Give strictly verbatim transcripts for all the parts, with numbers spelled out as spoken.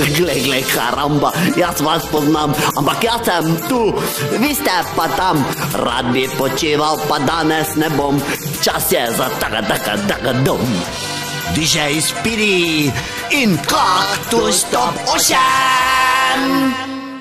Glej, glej, karamba, jaz vas poznam, ampak jaz sem tu, vi ste pa tam. Rad bi počival, pa danes ne bom. Čas je za taka, taka, taka dom. D J Speedy in Kaktus Top osem.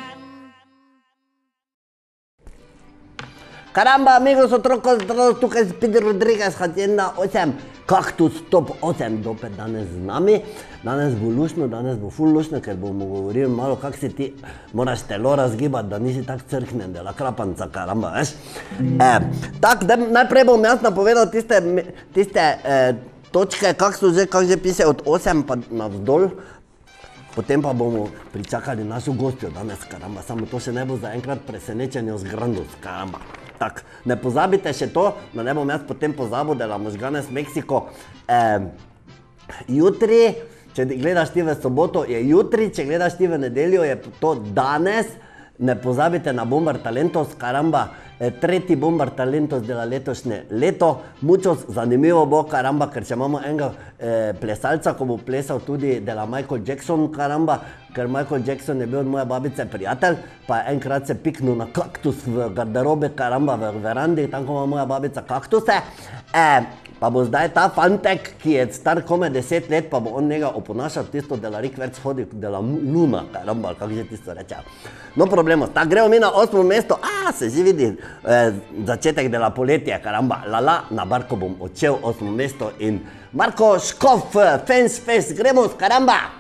Caramba, amigos, otroko, tukaj Speedy Rodriguez, Hacienda osem, Kaktus Top osem, dopet danes z nami. Danes bo lušno, danes bo ful lušno, ker bomo govorili malo, kak si ti moraš telo razgibati, da nisi tak crknen, dela krapanca, caramba, veš. E, tak, da, najprej bom jaz napovedal tiste, tiste e, točke, kak so že, kak že piše od osem pa navzdol. Potem pa bomo pričakali našo gostjo danes, caramba, samo to še ne bo zaenkrat presenečenje z Grandus, caramba. Tak, ne pozabite še to, da ne bom jaz potem pozabil, da la možgane s Meksiko. Eh, jutri, če gledaš ti v soboto, je jutri, če gledaš ti v nedeljo, je to danes. Ne pozabite na Bombar Talentos, caramba, eh, tretji Bombar Talentos dela letošnje leto. Mucho zanimivo bo, caramba, ker še imamo enega eh, plesalca, ko bo plesal tudi dela Michael Jackson, caramba, ker Michael Jackson je bil od moje babice prijatelj, pa je enkrat se piknil na kaktus v garderobe, caramba, v verandi, tam ko ima moja babica kaktuse. Eh, pa bo zdaj ta fantek, ki je star kome deset let, pa bo on njega oponašal tisto, da la Rick več hodi, da la luna, caramba, kako že tisto reče. No problemo, tako gremo mi na osmo mesto, a se že vidi eh, začetek dela poletje, caramba, lala, na Barko bom odšel osmo mesto in Marko Škof, Fence Fest, gremo, caramba!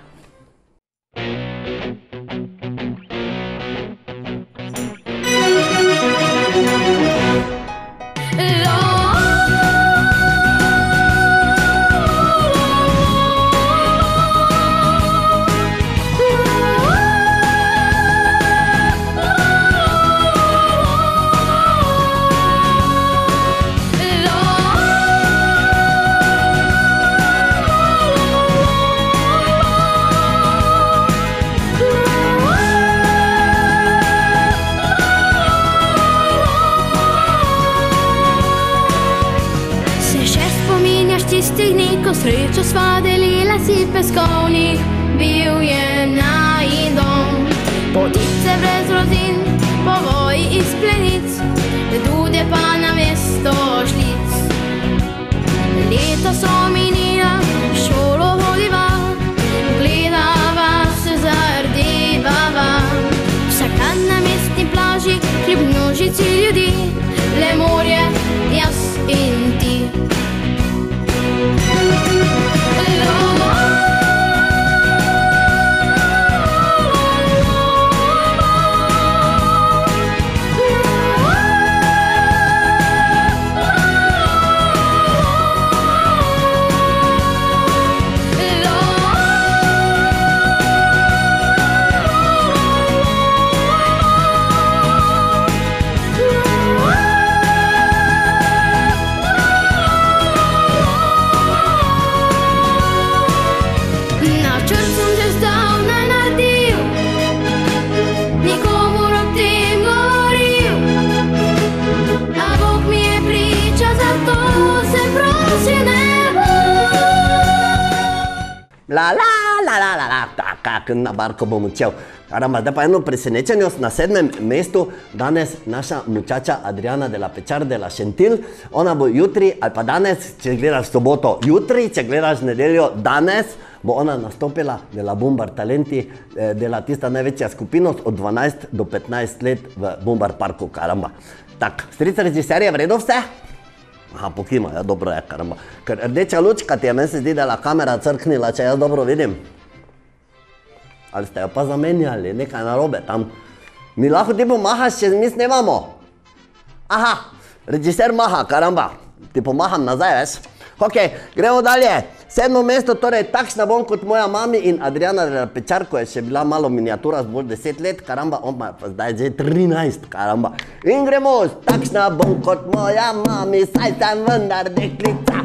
Srečo sva delila si peskovnik, bil je najin dom. Potice brez rozin, povoji iz plenic, dudje pa na mesto šlic. Leta so minila, šolo hodiva, gledava se zardevava. Vsaka na mestni plaži, kljub množici ljudi, le morje, jaz in ti. La la la la la la, tako na Barko bom odšel. Caramba, zdaj pa eno presenečenje na sedmem mestu, danes naša mučača Adriana de la Pečar de la Šentil. Ona bo jutri ali pa danes, če gledaš soboto, jutri, če gledaš nedeljo, danes, bo ona nastopila dela Bombar Talenti, dela tista največja skupina od dvanajst do petnajst let v Bombar Parku, caramba. Tak, strica režiser je v redu vse? Aha, pokima, ja, dobro je, caramba. Ker rdeča lučka ti je, meni se zdi, da je la kamera crknila, če jaz dobro vidim. Ali ste jo pa zamenjali, nekaj narobe tam. Mi lahko ti pomahaš, če mi snemamo? Aha, režiser maha, caramba. Ti pomaham nazaj, veš? Ok, gremo dalje. Sedmo mesto, torej takšna bom kot moja mami in Adriana de la Pečar, ko je še bila malo miniatura z bolj deset let, caramba, on pa je zdaj že trinajst, caramba. In gremo, takšna bom kot moja mami, saj sem vendar deklica.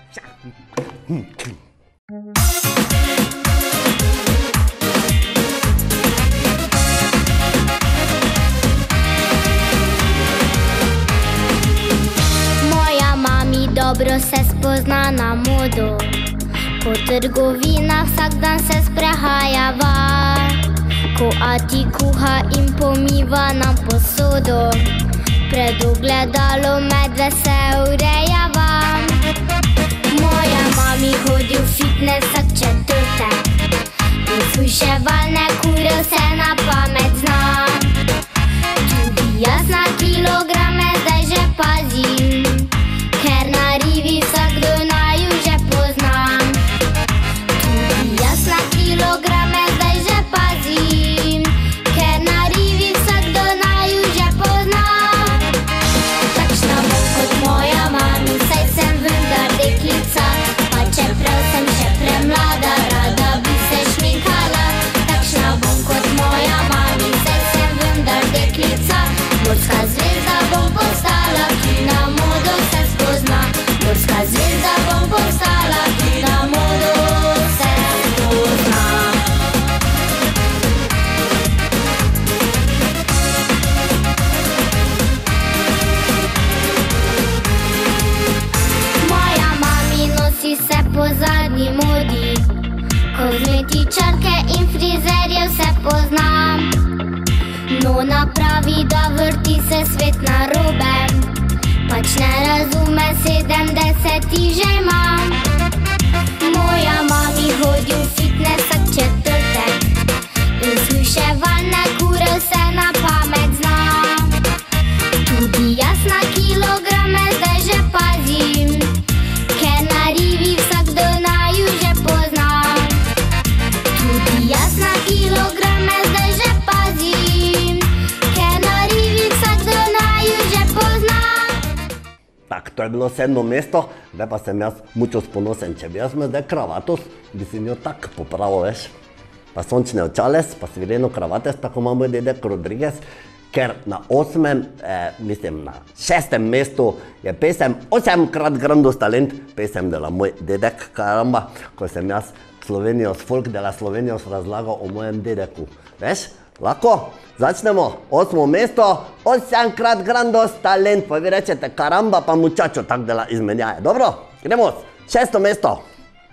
Moja mami dobro se spozna na modo, po trgovinah vsak dan se sprehajava. a ti kuha in pomiva nam posodo. Pred ogledalom medve se urejava. Moja mami hodi v fitness vsak četrtek in suševalne kure vse na pamet zna. Tudi jaz na kilograme zdaj že pazim, ker na rivi vsakdo naju že pozna. Tudi jaz na kilograme zdaj že pazim, ker na rivi vsakdo naju že pozna. Takšna bom kot moja mami, saj sem vendar deklica, pa čeprav sem še premlada, rada bi se šminkala. Takšna bom kot moja mami, saj sem vendar deklica, morska zvezda bom postala, ki na modo se spozna. Morska zvezda bom postala, ki na modo se spozna. Moja mami nosi se po zadnji modi, kozmetičarke in frizerje vse poznam. No, napravi, da vrti se svet narobe, pač ne razume, sedemdeseti že imam. Moja mami hodi v fitness vsak četrtek in sluševalne kure vse na pamet zna. Tudi jaz na kilograme zdaj že pazim, ker na rivi vsakdo naju že pozna. Tudi jaz na kilograme zdaj že pazim, ker na rivi vsakdo naju že pozna. Tak, to je bilo sedmo mesto, zdaj pa sem jaz mučo ponosen. Če bi jaz imel zdaj kravatus, bi si njo tak popravil, veš. Pa sončne očale, pa svileno kravates, tako ima moj dedek Rodriguez, ker na osmem, eh, mislim na šestem mestu je pesem Osemkrat Grandos talent, pesem dela moj dedek, karamba, ko sem jaz Slovenijo, folk dela Slovenijo razlagal o mojem dedeku. Veš, lahko? Začnemo. Osmo mesto, Osemkrat Grandos talent, pa vi rečete karamba, pa mučačo, tak dela izmenjaje. Dobro, gremo. Šesto mesto.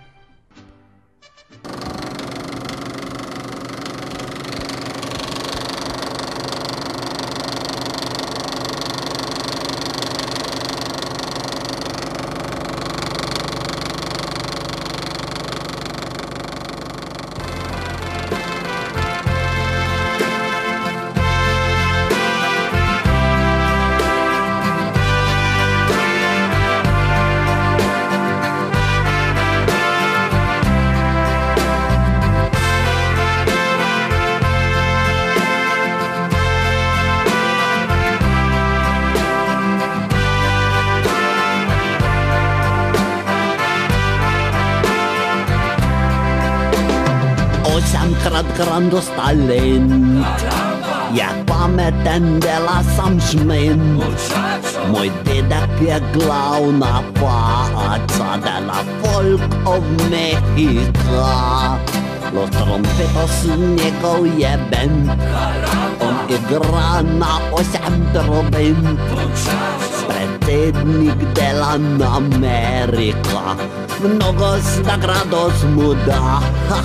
Osemkrat Grandos talent, je pameten, dela sam šmen. Moj dedek je glavna faca, dela folk of Mehika. Los trompetos njegov je bend, on igra na osem trobent. Predsednik dela na Amerika, mnogo nagrados mu da.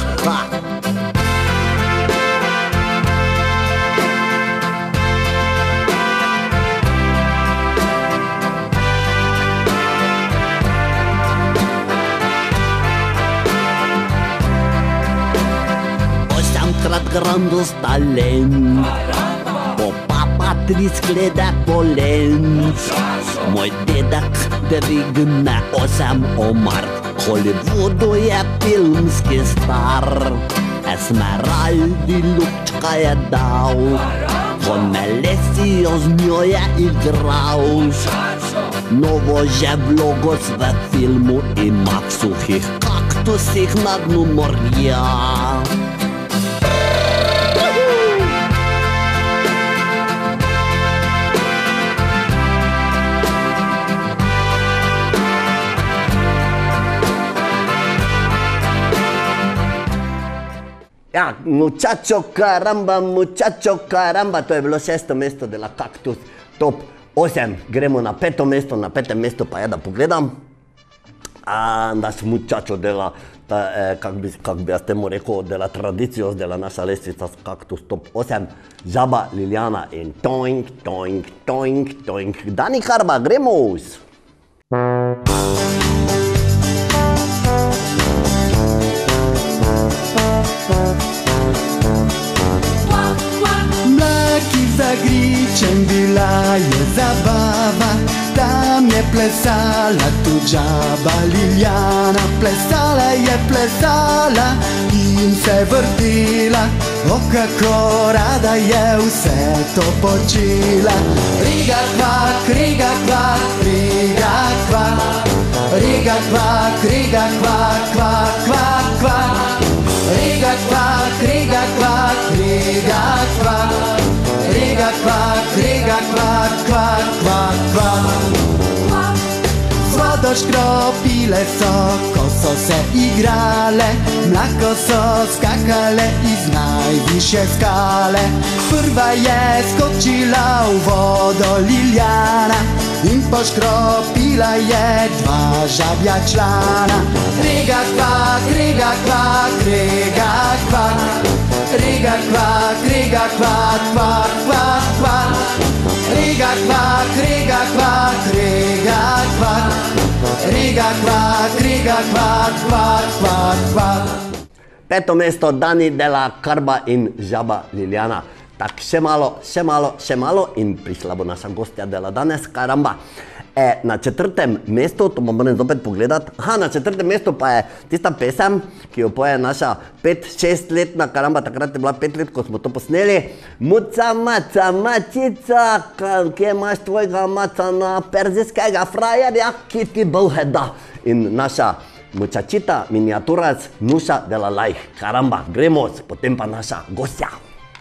Osemkrat Grandos talent, po papa tri sklede polen. Moj dedek dvigne osem omar, Hollywoodu je filmski star. Esmeraldi lupčka je dal, on Melesijo z njo je igral. Novo že vlogo v filmu ima v suhih kaktusih na dnu morja. Ja, muchacho caramba, muchacho caramba, to je bilo šesto mesto dela Kaktus top osem. Gremo na peto mesto, na petem mestu pa je, da pogledam. A naš muchacho dela ta, eh, kak bi, kak bi jaz temu rekel, dela tradicijo, dela naša lestvica s Kaktus top osem, Žaba, Liljana in toink, toink, toink, toink. Dani Karba, gremo! Za gričem bila je zabava, tam je plesala tu Žaba Liljana. Plesala je, plesala in se vrtila, o kako rada je vse to počela. Riga kvak, riga kvak, riga kvak, riga kvak, riga kvak, kvak, kvak, kvak. Riga kvak, riga kvak, riga kvak, riga kvak, riga kvak, kvak, kvak, kvak. Z vodo škropile so, ko so se igrale, mlako so skakale iz najvišje skale. Prva je skočila v vodo Liljana in poškropila je dva žabja člana. Riga kvak, riga kvak, riga kvak, riga kvak, riga kvak, kvak, kvak, kvak. Riga kvak, riga kvak, riga kvak, riga kvak, riga kvak, kvak, kvak, kvak. Peto mesto, Dani Dela Karba in Žaba Liljana. Tak, še malo, še malo, še malo in prišla bo naša gostja dela danes, karamba. E, na četrtem mestu, to bomo moram zopet pogledati, aha, na četrtem mestu pa je tista pesem, ki jo poje naša pet, šest letna karamba, takrat je bila pet let, ko smo to posneli. Muca, maca, mačica, kje imaš tvojega maca na perzijskega frajerja, ki ti bolheda. In naša mučačita, miniaturac, Nuša Dela Lajh, karamba, gremo, potem pa naša gostja.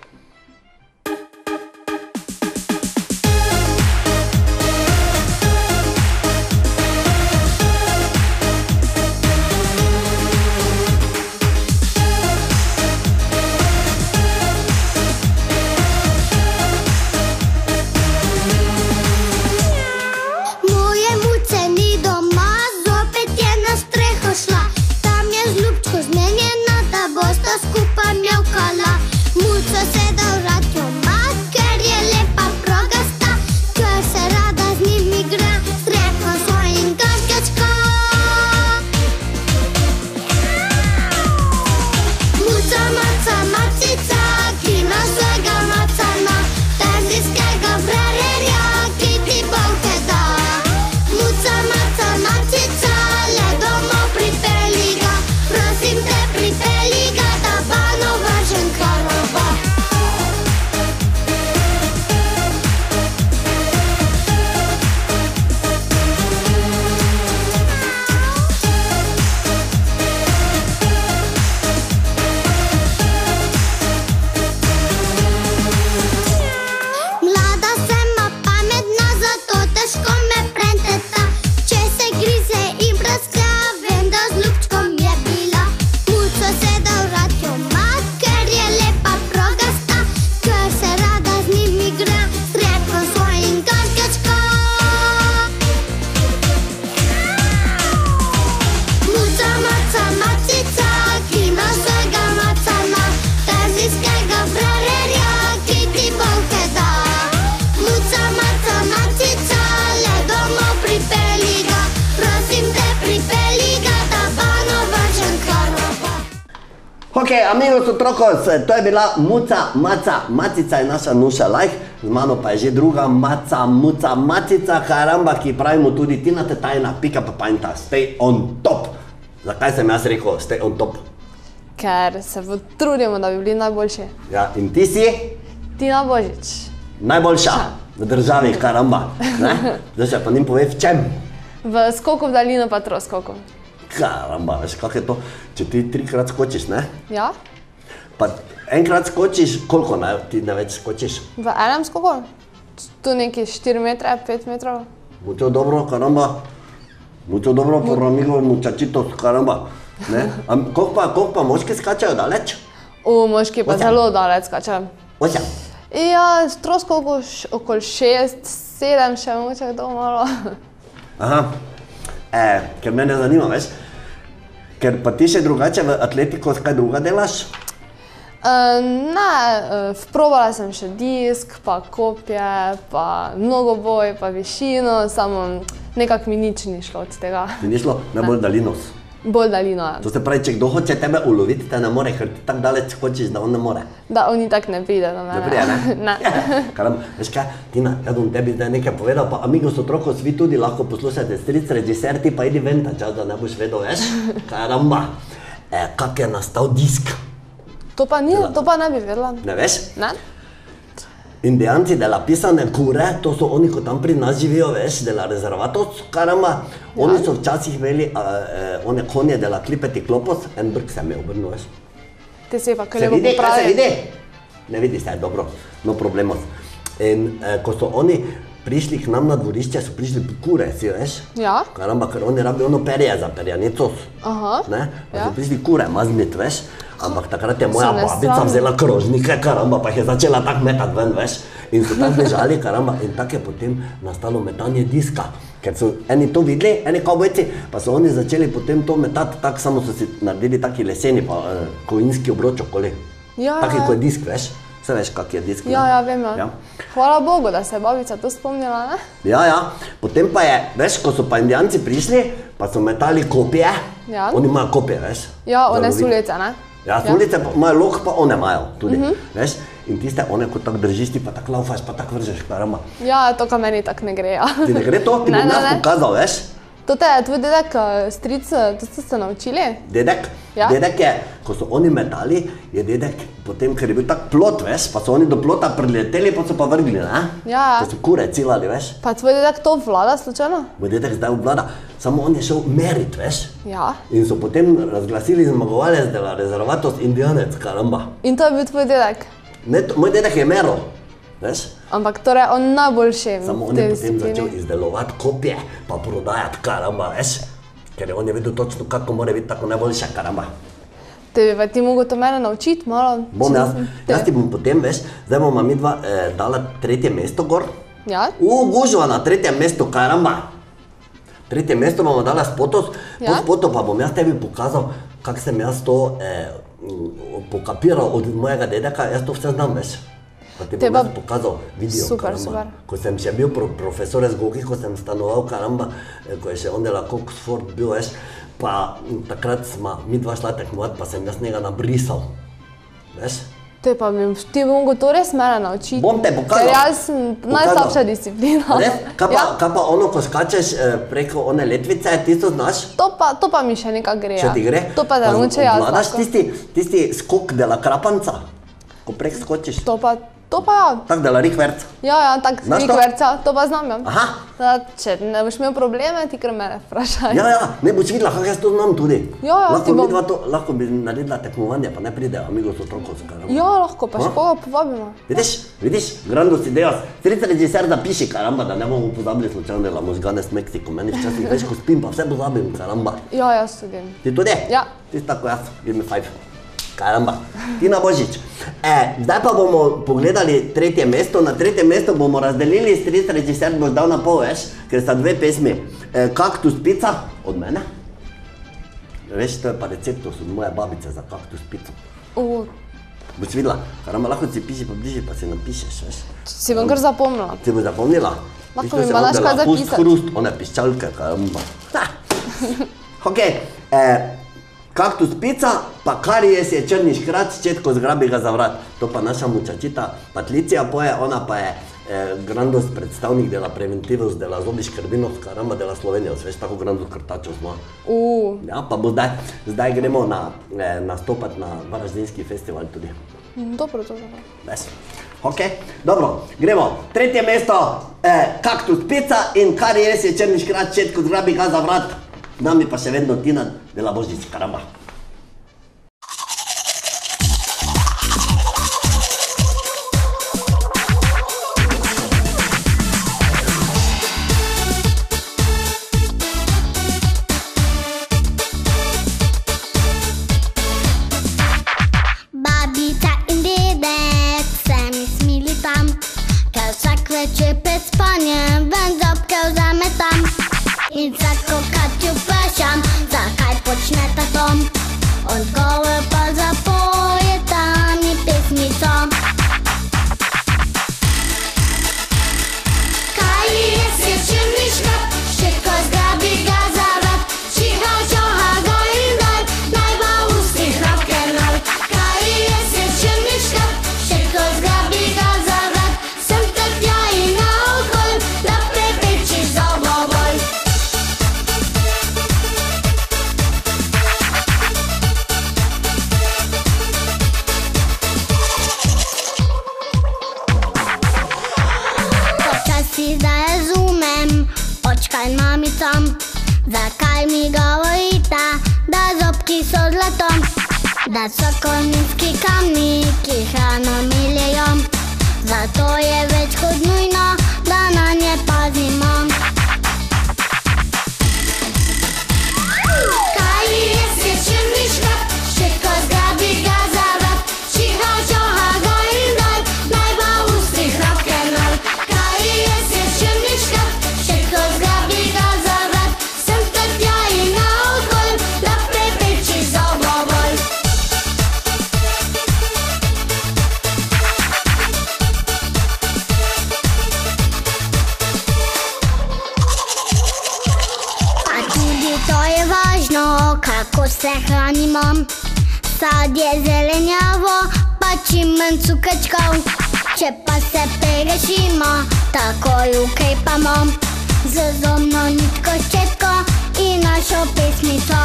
Ok, amigos otrokos, to je bila Muca, Maca, Macica je naša Nuša Lajh, z mano pa je že druga Maca, Muca, Macica, karamba, ki pravimo tudi Tina Tetajna, Pika Papajnta, stay on top. Zakaj sem jaz rekel stay on top? Ker se potrudimo, da bi bili najboljši. Ja, in ti si? Tina Božič. Najboljša v državi, karamba. Zdaj še pa njim povej v čem? V skoku v daljino pa troskoku. Karamba, veš, kak je to, če ti trikrat skočiš, ne? Ja. Pa enkrat skočiš, koliko ne, ti največ skočiš? V enem skoku? Tu neki štiri metre, pet metrov. Mucho dobro, karamba. Mucho dobro, por amigo, muchachitos, karamba. Ne? A koliko pa, koliko pa moški skačajo daleč? U, moški pa zelo daleč skačajo. Osem? Ja, v troskoku okoli šest, sedem še mogoče to malo. Aha. E, ker mene zanima, veš, Ker pa ti še drugače v atletiko kaj druga delaš? Uh, ne, uh, vprobala sem še disk, pa kopje, pa mnogoboj, pa višino, samo nekako mi nič ni šlo od tega. Ti ni šlo? Najbolj dalinos? Bolj dalino, ja. To se pravi, če kdo hoče tebe uloviti, te ne more, ker ti tako daleč hočeš, da on ne more. Da, oni tako ne pride do mene. Ne pride, ne? Ne. Ja, karam, veš kaj, Tina, jaz bom tebi zdaj nekaj povedal, pa amigos otrokov vi tudi lahko poslušate, stric, režiser, ti pa idi ven ta čas, da ne boš vedel, veš? Karamba, e, kak je nastal disk? To pa ni, to pa ne bi vedela. Ne veš? Ne? Indijanci dela pisane kure, to so oni, ko tam pri nas živijo, veš, dela rezervatos, karamba. Oni so včasih imeli uh, one konje dela klipeti klopos, en brk se mi je obrnil, veš. Te se pa kar Se lepo vidi, kaj se popravi. vidi? Ne vidi se, dobro, no problemos. In uh, ko so oni prišli k nam na dvorišče, so prišli kure, si veš? Ja. Karamba, ker oni rabijo ono perje za perjanicos. Aha, Ne? Pa ja. so prišli kure maznit, veš? Ampak takrat je moja So ne babica sram. vzela krožnike, karamba, pa jih je začela tak metati ven, veš? In so tako bežali, karamba, in tako je potem nastalo metanje diska. Ker so eni to videli, eni kavbojci, pa so oni začeli potem to metati, tako samo so si naredili taki leseni, pa eh, kovinski obroč okoli. Ja, Taki, ja. ko je disk, veš? Vse veš, kak je disk, ne? Ja, ja, vem, ja. Ja. Hvala Bogu, da se je babica to spomnila, ne? Ja, ja, potem pa je, veš, ko so pa Indijanci prišli, pa so metali kopije, Ja. oni imajo kopije, veš? Ja, za one loviti. sulice, ne? Ja, sulice pa imajo lok, pa one imajo tudi, veš? In tiste one, ko tako držiš, ti pa tako laufaš, pa tako vržeš, karamba. Ja, to ka meni tako ne gre, ja. Ti ne gre to, ti Ne, bom ne, jaz ne. pokazal, veš? To te je tvoj dedek, eh, stric, eh, to ste se naučili? Dedek, Ja. dedek je, ko so oni metali, je dedek potem, ker je bil tak plot, veš, pa so oni do plota prileteli, pa so pa vrgli, ne? Ja. Da so kure cilali, veš? Pa tvoj dedek to vlada slučajno? Moj dedek zdaj obvlada, samo on je šel merit, veš? Ja. In so potem razglasili zmagovalec dela rezervatos Indijanec, karamba. In to je bil tvoj dedek? Ne, to, moj dedek je meril, veš? Ampak torej on najboljši Samo v on je tej potem začel disciplini. izdelovati kopije, pa prodajati, karamba, veš? Ker je on je vedel točno, kako mora biti tako najboljša, karamba. Te bi pa ti mogel to mene naučiti malo? Bom če jaz, nisem te- jaz ti bom potem, veš, zdaj bomo mi dva eh, dala tretje mesto gor. Ja? U, gužva na tretjem mestu, karamba. Tretje mesto bomo dala spotos, Ja. po spotu pa bom jaz tebi pokazal, kako sem jaz to eh, m, pokapiral od mojega dedeka, jaz to vse znam, veš. Pa ti Te bom pa- jaz pokazal video, Super, karamba. super. Ko sem še bil pro, profesor z Gogi, ko sem stanoval, karamba, eh, ko je še on delal Oxford bil, veš, pa m, takrat smo mi dva šla tekmovati, pa sem jaz njega nabrisal, veš. Te pa bi, ti bi mogel to res mene naučiti. Bom te pokazal. Ker jaz sem Pokazal. najslabša disciplina. Res? Kaj pa, Ja. kaj pa ono, ko skačeš eh, preko one letvice, ti to znaš? To pa, to pa mi še nekaj gre. Če ja. ti gre? To pa da nauče jaz Obvladaš lahko. tisti, tisti skok dela krapanca, ko prek skočiš. To pa, to pa ja. Tak dela rikverc. Ja, ja, tak Znaš to? rikverca, to pa znam, ja. Aha. Da, če ne boš imel probleme, ti kar mene vprašaj. Ja, ja, ne boš videla, kako jaz to znam tudi. Ja, ja, lahko ti bom. midva to, lahko bi naredila tekmovanje, pa ne pridejo, amigos otrokov. Karamba. Ja, lahko, pa še Ha? koga povabimo. Vidiš, vidiš, grandos ideas. Stric režiser napiši, karamba, da ne bomo pozabili slučajno dela možgane s Meksiko. Meni včasih veš, ko spim, pa vse pozabim, karamba. Ja, jaz tudi. Ti tudi? Ja. Ti si tako jaz, give me five. Karamba. Tina Božič. E, zdaj pa bomo pogledali tretje mesto. Na tretje mesto bomo razdelili, stric režiser boš dal na pol, veš, ker sta dve pesmi. E, Kaktus pica od mene. Veš, to je pa recept od moje babice za kaktus pico. Uh, Boš videla, karamba, lahko si piši pa bliže, pa si napišeš, veš. si bom kar zapomnila. Si boš zapomnila? Lahko Isto mi se pa daš on dela kaj Hust, zapisati. hrust, one piščalke, karamba. Ha. Ok, e, kaktus pica, pa karijes je črni škrat, četko zgrabi ga za vrat. To pa naša mučačita Patlicija poje, ona pa je eh, grandos predstavnik dela preventivos, dela zobi škrbinos, karamba, dela Slovenijos, veš, tako grandos krtačev smo. Uh, Ja, pa bo zdaj, zdaj gremo na, eh, nastopati na Varaždinski festival tudi. dobro, dobro. Ves. Ok, dobro, gremo. Tretje mesto, eh, kaktus pica in kar je res je črni škrat, četko zgrabi ga za vrat. Nami pa še vedno Tina dela Božič, karamba. Babica in dedek se mi smili tam, ker vsak večer pred spanjem ven zobke vzame tam. In vsako, kad ju vprašam, zakaj počneta to, si zdaj razumem, očka in mamicom, zakaj mi govorita, da zobki so zlatom, da so kovinski kamni, ki hrano miljejo, zato je več kot nujno, da na nje pazimo. Kaj je se črni škrat, ščetko zgrabi ga za vrat, čiha, čoha ga in daj, naj bo v ustih rock'n'roll. Kaj je se črni škrat, ščetko zgrabi ga za vrat, sem te tja in naokol, da prepreči zobobol. A tudi to je važno, kako se hranimo, sadje, zelenjavo, pa čim manj cukrčkov. Če pa se pogrešimo, takoj ukrepamo z zobno nitko, ščetko in našo pesmico.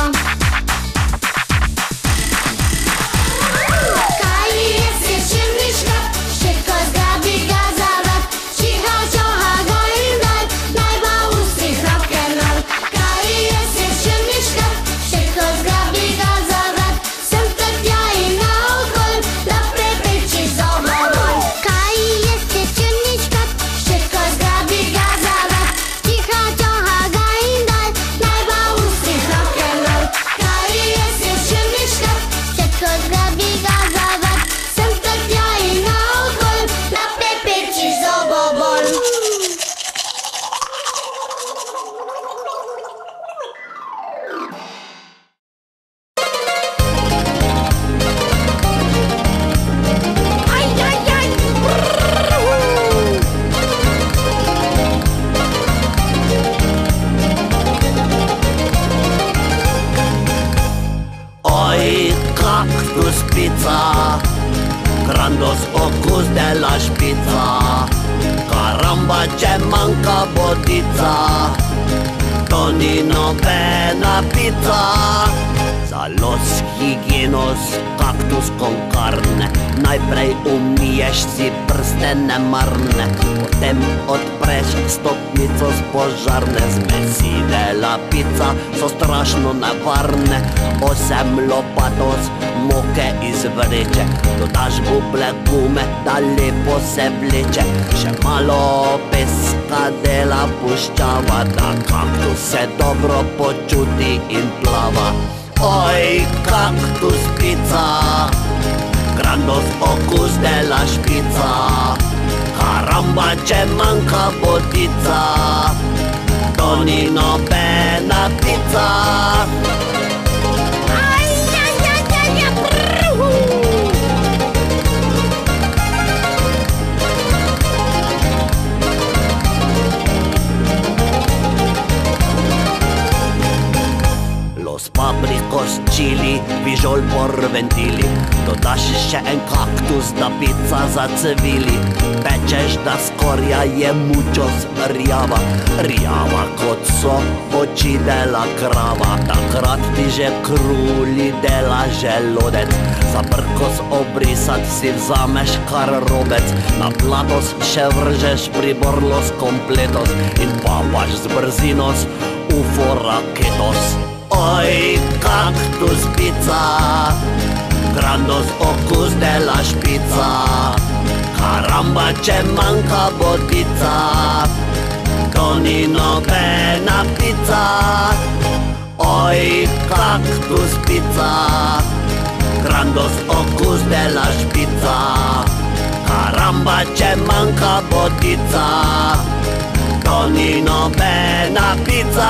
Kaj je se črni škrat, ščetko zgrabi ga za vrat, čiha, čoha ga in daj, naj bo v ustih rock'n'roll. Kaj je se črni škrat, ščetko zgrabi ga za vrat, sem te tja in naokol, da prepreči zobobol. Kaj je se črni škrat, ščetko zgrabi ga za vrat, čiha, čoha ga in daj, naj bo v ustih rock'n'roll. Kaj je se črni škrat, ščetko zgrabi ga za vrat, sem te tja in naokol, da prepreči zobobol. Oi, cactus pizza, grandos ocus de la șpița, caramba ce manca botița, Tonino pena pizza, za los higienos, cactus con carne, najprej umiješ si prste nemarne, potem odpreš stopnico z požarne, zmesi dela pizza so strašno nevarne, osem lopatos moke iz vreče, dodaš buble gume, da lepo se vleče, še malo peska dela puščava, da kaktus se dobro počuti in plava. Oj, cactus pizza, grandos ocus de la șpița, caramba ce manca botița, Tonino pena pizza. Ai, ai, ai, ai, ai, brrru. Los paprikos, chili, vijol por ventili, dodaš še en kaktus, da pizza zacvili, pečeš, da skorja je mucho rjava, rjava kot so oči dela krava, takrat ti že kruli dela želodec, za prkos obrisat si vzameš kar robec, na platos še vržeš priborlos completos in papaš z brzinos ufo raketos. Oj, cactus pizza, grandos ocus de la șpița, caramba ce manca botița, Tonino pena pizza. Oi, cactus pizza, grandos ocus de la șpița, caramba ce manca botița, Tonino pena pizza.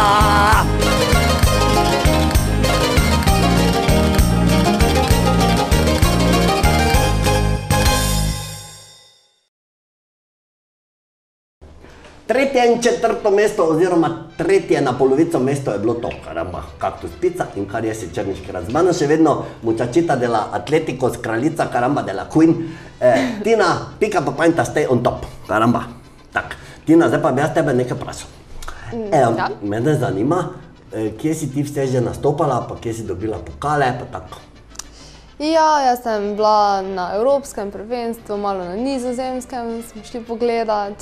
Tretje in četrto mesto oziroma tretje na polovico mesto je bilo to, caramba, cactus pizza in kar je si črni škrat. Z mano še vedno muchachita de la Atleticos, kraljica, caramba, de la Queen, eh, Tina, pika pa painta, stay on top, caramba. Tak, Tina, zdaj pa bi jaz tebe nekaj vprašal. Evo, ja. Mene zanima, eh, kje si ti vse že nastopala, pa kje si dobila pokale, pa tako. Ja, jaz sem bila na evropskem prvenstvu, malo na nizozemskem, smo šli pogledat.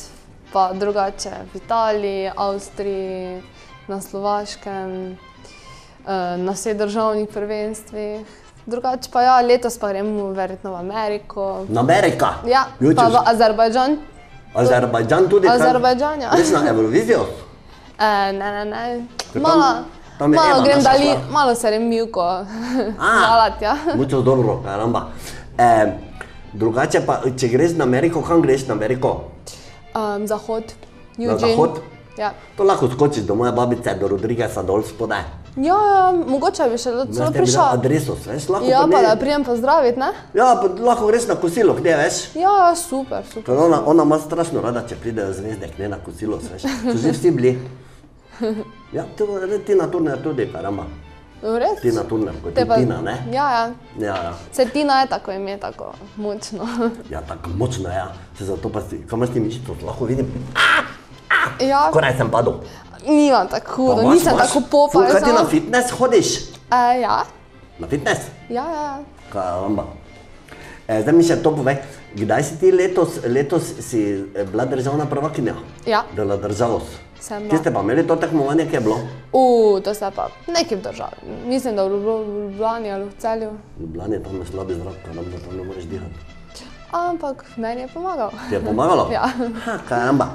pa drugače v Italiji, Avstriji, na Slovaškem, na vseh državnih prvenstvih. Drugače pa ja, letos pa gremo verjetno v Ameriko. Na Amerika? Ja, pa v Azerbajdžan. Azerbajdžan tudi? Azerbajdžan, ja. Greš na Eurovizijo? Ne, ne, ne. Malo, malo grem dali, malo se grem Milko zalat, ja. Mucho dobro, karamba. Drugače pa, če greš na Ameriko, kam greš na Ameriko? Zahod, Eugene. Na Zahod? Ja. To lahko skočiš do moje babice, do Rodrigueza dol spodaj. Ja, ja, mogoče bi še celo prišla. Adreso, veš, lahko ja, pa da prijem pozdraviti, ne? Ja, pa lahko greš na kosilo, kde, veš? Ja, super, super. Ona, ona ima strašno rada, če pridejo zvezde, kde na kosilo, veš. So že vsi bili. Ja, Tina Turner tudi, karamba. Res? Tina Turner, kot je Tina, ne? Ja, ja. Ja, ja. Se Tina je tako ime, tako močno. Ja, tako močno, ja. Se zato pa si, kam imaš ti mišico, lahko vidim. Ja. Skoraj sem padel. Nimam tako hudo, nisem tako popa. Kaj ti na fitness hodiš? Ja. Na fitness? Ja, ja. Karamba. Zdaj mi še to povej, kdaj si ti letos, letos si bila državna prvakinja? Ja. Dela državos? Sem bila. Kje ste pa imeli to tekmovanje, kje je bilo? Uuu, to se pa nekaj v državi. Mislim, da v Ljubljani ali v Celju. V Ljubljani, tam je slabi zrak, karamba, tam ne moreš dihati. Ampak meni je pomagalo. Ti je pomagalo? Ja. Ha, karamba.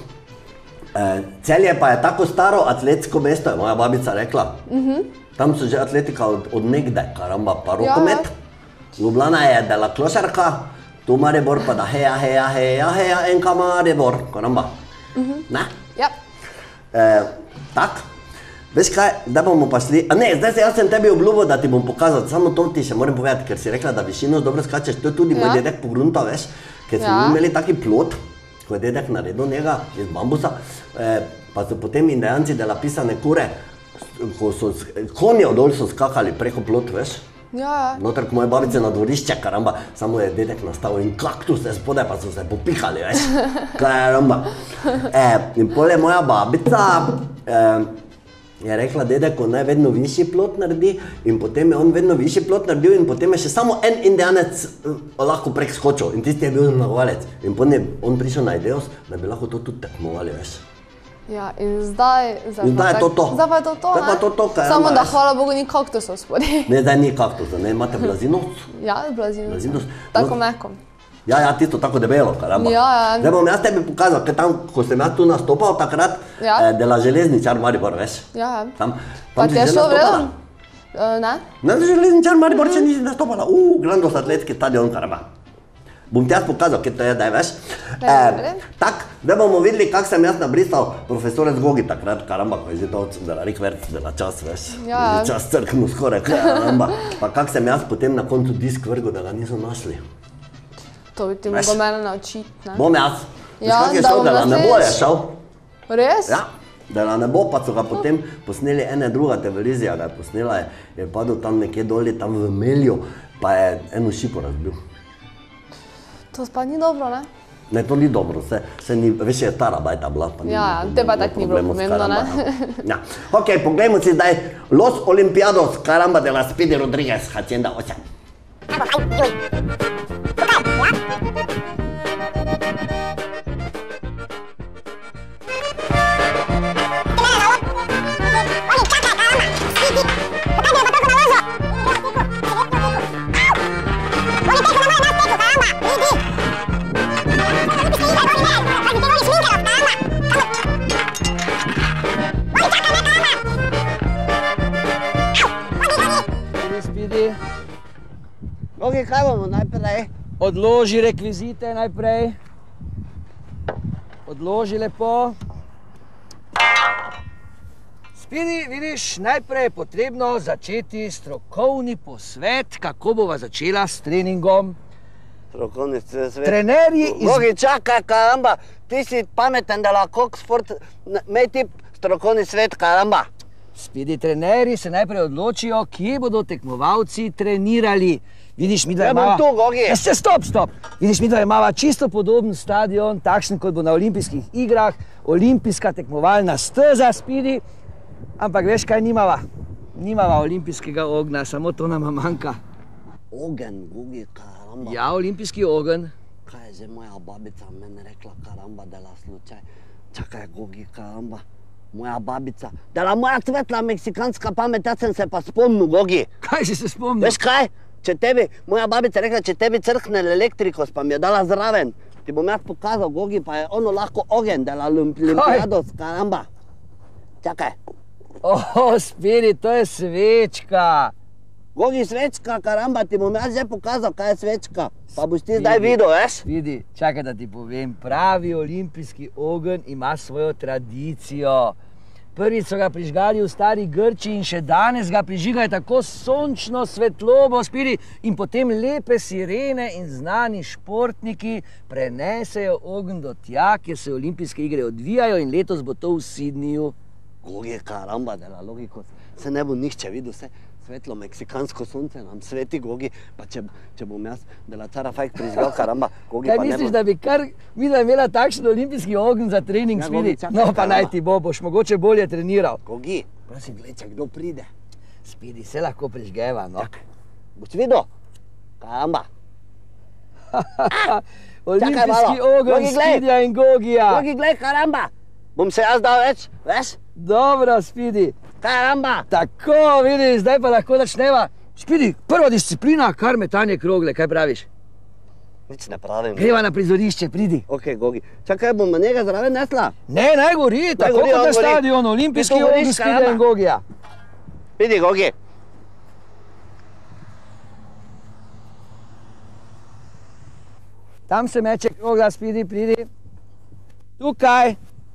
Celje pa je tako staro atletsko mesto, je moja babica rekla. Tam so že atletika od nekdaj, karamba, pa rokomet. Ljubljana je dela klošarka, tu Maribor pa da heja, heja, heja, heja, enka Maribor, karamba. Ne? Ja. Tak, veš kaj, da bomo pa šli, a ne, zdaj se jaz sem tebi obljubil, da ti bom pokazal, samo to ti še moram povedati, ker si rekla, da višino dobro skačeš, to je tudi moj dedek pogrunta, veš, ker smo imeli taki plot, ko je dedek naredil njega iz bambusa, pa so potem Indijanci dela pisane kure, ko so konje odol so skakali preko plot, veš. Ja, ja. Noter k moje babice na dvorišče, karamba, samo je dedek nastavil in kaktuse spodaj, pa so se popihali, veš. Karamba. In pol je moja babica je rekla dedeku, naj vedno višji plot naredi in potem je on vedno višji plot naredil in potem je še samo en Indijanec lahko prek skočil in tisti je bil zmagovalec. In potem je on prišel na idejo, da bi lahko to tudi tekmovali, veš. Ja, in zdaj... Zdaj je to to. Zdaj pa je to to, ne? Zdaj pa to to, kaj je. Samo da, hvala Bogu, ni kaktusov spodaj. Ne, zdaj ni kaktusa, ne, imate blazinovc? Ja, blazinovc. Blazinovc. Tako meko. Ja, ja, tisto tako debelo, karamba. Ja, ja. Zdaj bom jaz tebi pokazal, ker tam, ko sem jaz tu nastopal takrat, dela železničar Maribor, veš. Ja, ja. Pa ti je šlo v redu? Ne? Ne, železničar Maribor še nisi nastopala. Uuu, Grandos atletski stadion, karamba. Bom ti jaz pokazal, kje to je, daj, veš. Tak, zdaj bomo videli, kak sem jaz nabrisal profesorec Gogi takrat, karamba, ko je že to dela rikverc, dela čas, veš. Ja. Čas crknu skoraj, karamba. Pa kak sem jaz potem na koncu disk vrgel, da ga niso našli. To bi ti mogo mene naučiti, ne? Bom jaz. Veš, Ja, kak je da šel, bom dela nebo je naslednjič. šel. Res? Ja, dela nebo, pa so ga potem posneli ene druga televizija, ga je posnela, je padel tam nekje doli, tam v Melju, pa je eno šipo razbil. To pa ni dobro, ne? Ne, to ni dobro, se, se ni, veš, je stara bajta bila. Pa ni, Ja, te pa tako ni bilo problemov s pomembno, ne? karamba, ja. Ok, poglejmo si zdaj Los Olimpiados, karamba de la Speedy Rodriguez, Hacienda osem. Speedy, Ok, kaj bomo najprej? odloži rekvizite najprej. Odloži lepo. Speedy, vidiš, najprej je potrebno začeti strokovni posvet, kako bova začela s treningom. Strokovni svet. Trenerji iz... Gogi, čakaj, karamba, ti si pameten, da lahko sport, mej ti strokovni svet, karamba. Speedy, trenerji se najprej odločijo, kje bodo tekmovalci trenirali. Vidiš, midva Ja bom imava... tu, Gogi. Ja, se, stop, stop. Vidiš, midva imava čisto podoben stadion, takšen, kot bo na olimpijskih igrah, olimpijska tekmovalna steza, Speedy. Ampak veš, kaj nimava? Nimava olimpijskega ognja, samo to nama manjka. Ogen, Gogi, karamba. Ja, olimpijski ogenj. kaj je že moja babica meni rekla, karamba, dela slučaj. Čakaj, Gogi, karamba, moja babica, dela moja svetla meksikanska pamet, jaz sem se pa spomnil, Gogi. Kaj si se spomnil? Veš kaj? Če tebi, moja babica rekla, če tebi crkne elektrikos, pa mi je dala zraven, ti bom jaz pokazal, Gogi, pa je ono lahko ogen, dela olimpijados, karamba. Čakaj. O, Spiri, to je svečka. Gogi, svečka, karamba, ti bom jaz že pokazal, kaj je svečka. Pa boš ti zdaj videl, veš? Vidi, čakaj, da ti povem, pravi olimpijski ogenj ima svojo tradicijo. Prvič so ga prižgali v stari Grčiji in še danes ga prižigajo tako sončno svetlobo, Spiri, in potem lepe sirene in znani športniki prenesejo ogenj do tja, kjer se olimpijske igre odvijajo in letos bo to v Sydneyju. Gogi, karamba, dela logiko, se ne bo nihče videl, se svetlo meksikansko sonce nam sveti, Gogi, pa če, če bom jaz dela cara fajk prižgal, karamba, Gogi, Kaj pa ne misliš, bo... da bi kar midva imela takšen olimpijski ogenj za trening, Ja, Spiri? Gogi, čakaj, No, pa karamba. naj ti bo, boš mogoče bolje treniral. Gogi, prosim, gled, če kdo pride. Spiri, se lahko prižgeva, no. Čakaj, boš videl? Karamba. Olimpijski malo. ogenj Gogi, glej. Spidija in Gogija. Gogi, gled, karamba. Bom se jaz dal več, veš? Dobro, Spidi. Karamba. Tako, vidiš, zdaj pa lahko začneva. Spidi, prva disciplina, kar metanje krogle, kaj praviš? Nič ne pravim. Greva na prizorišče, pridi. Ok, Gogi. Čakaj, bom njega zraven nesla. Ne, naj gori, tako gori, kot on na gori. stadionu, olimpijski Ti to goriš, ogenj Spidija karamba. in Gogija. Vidi, Gogi. Tam se meče krogla, Spidi, pridi. Tukaj.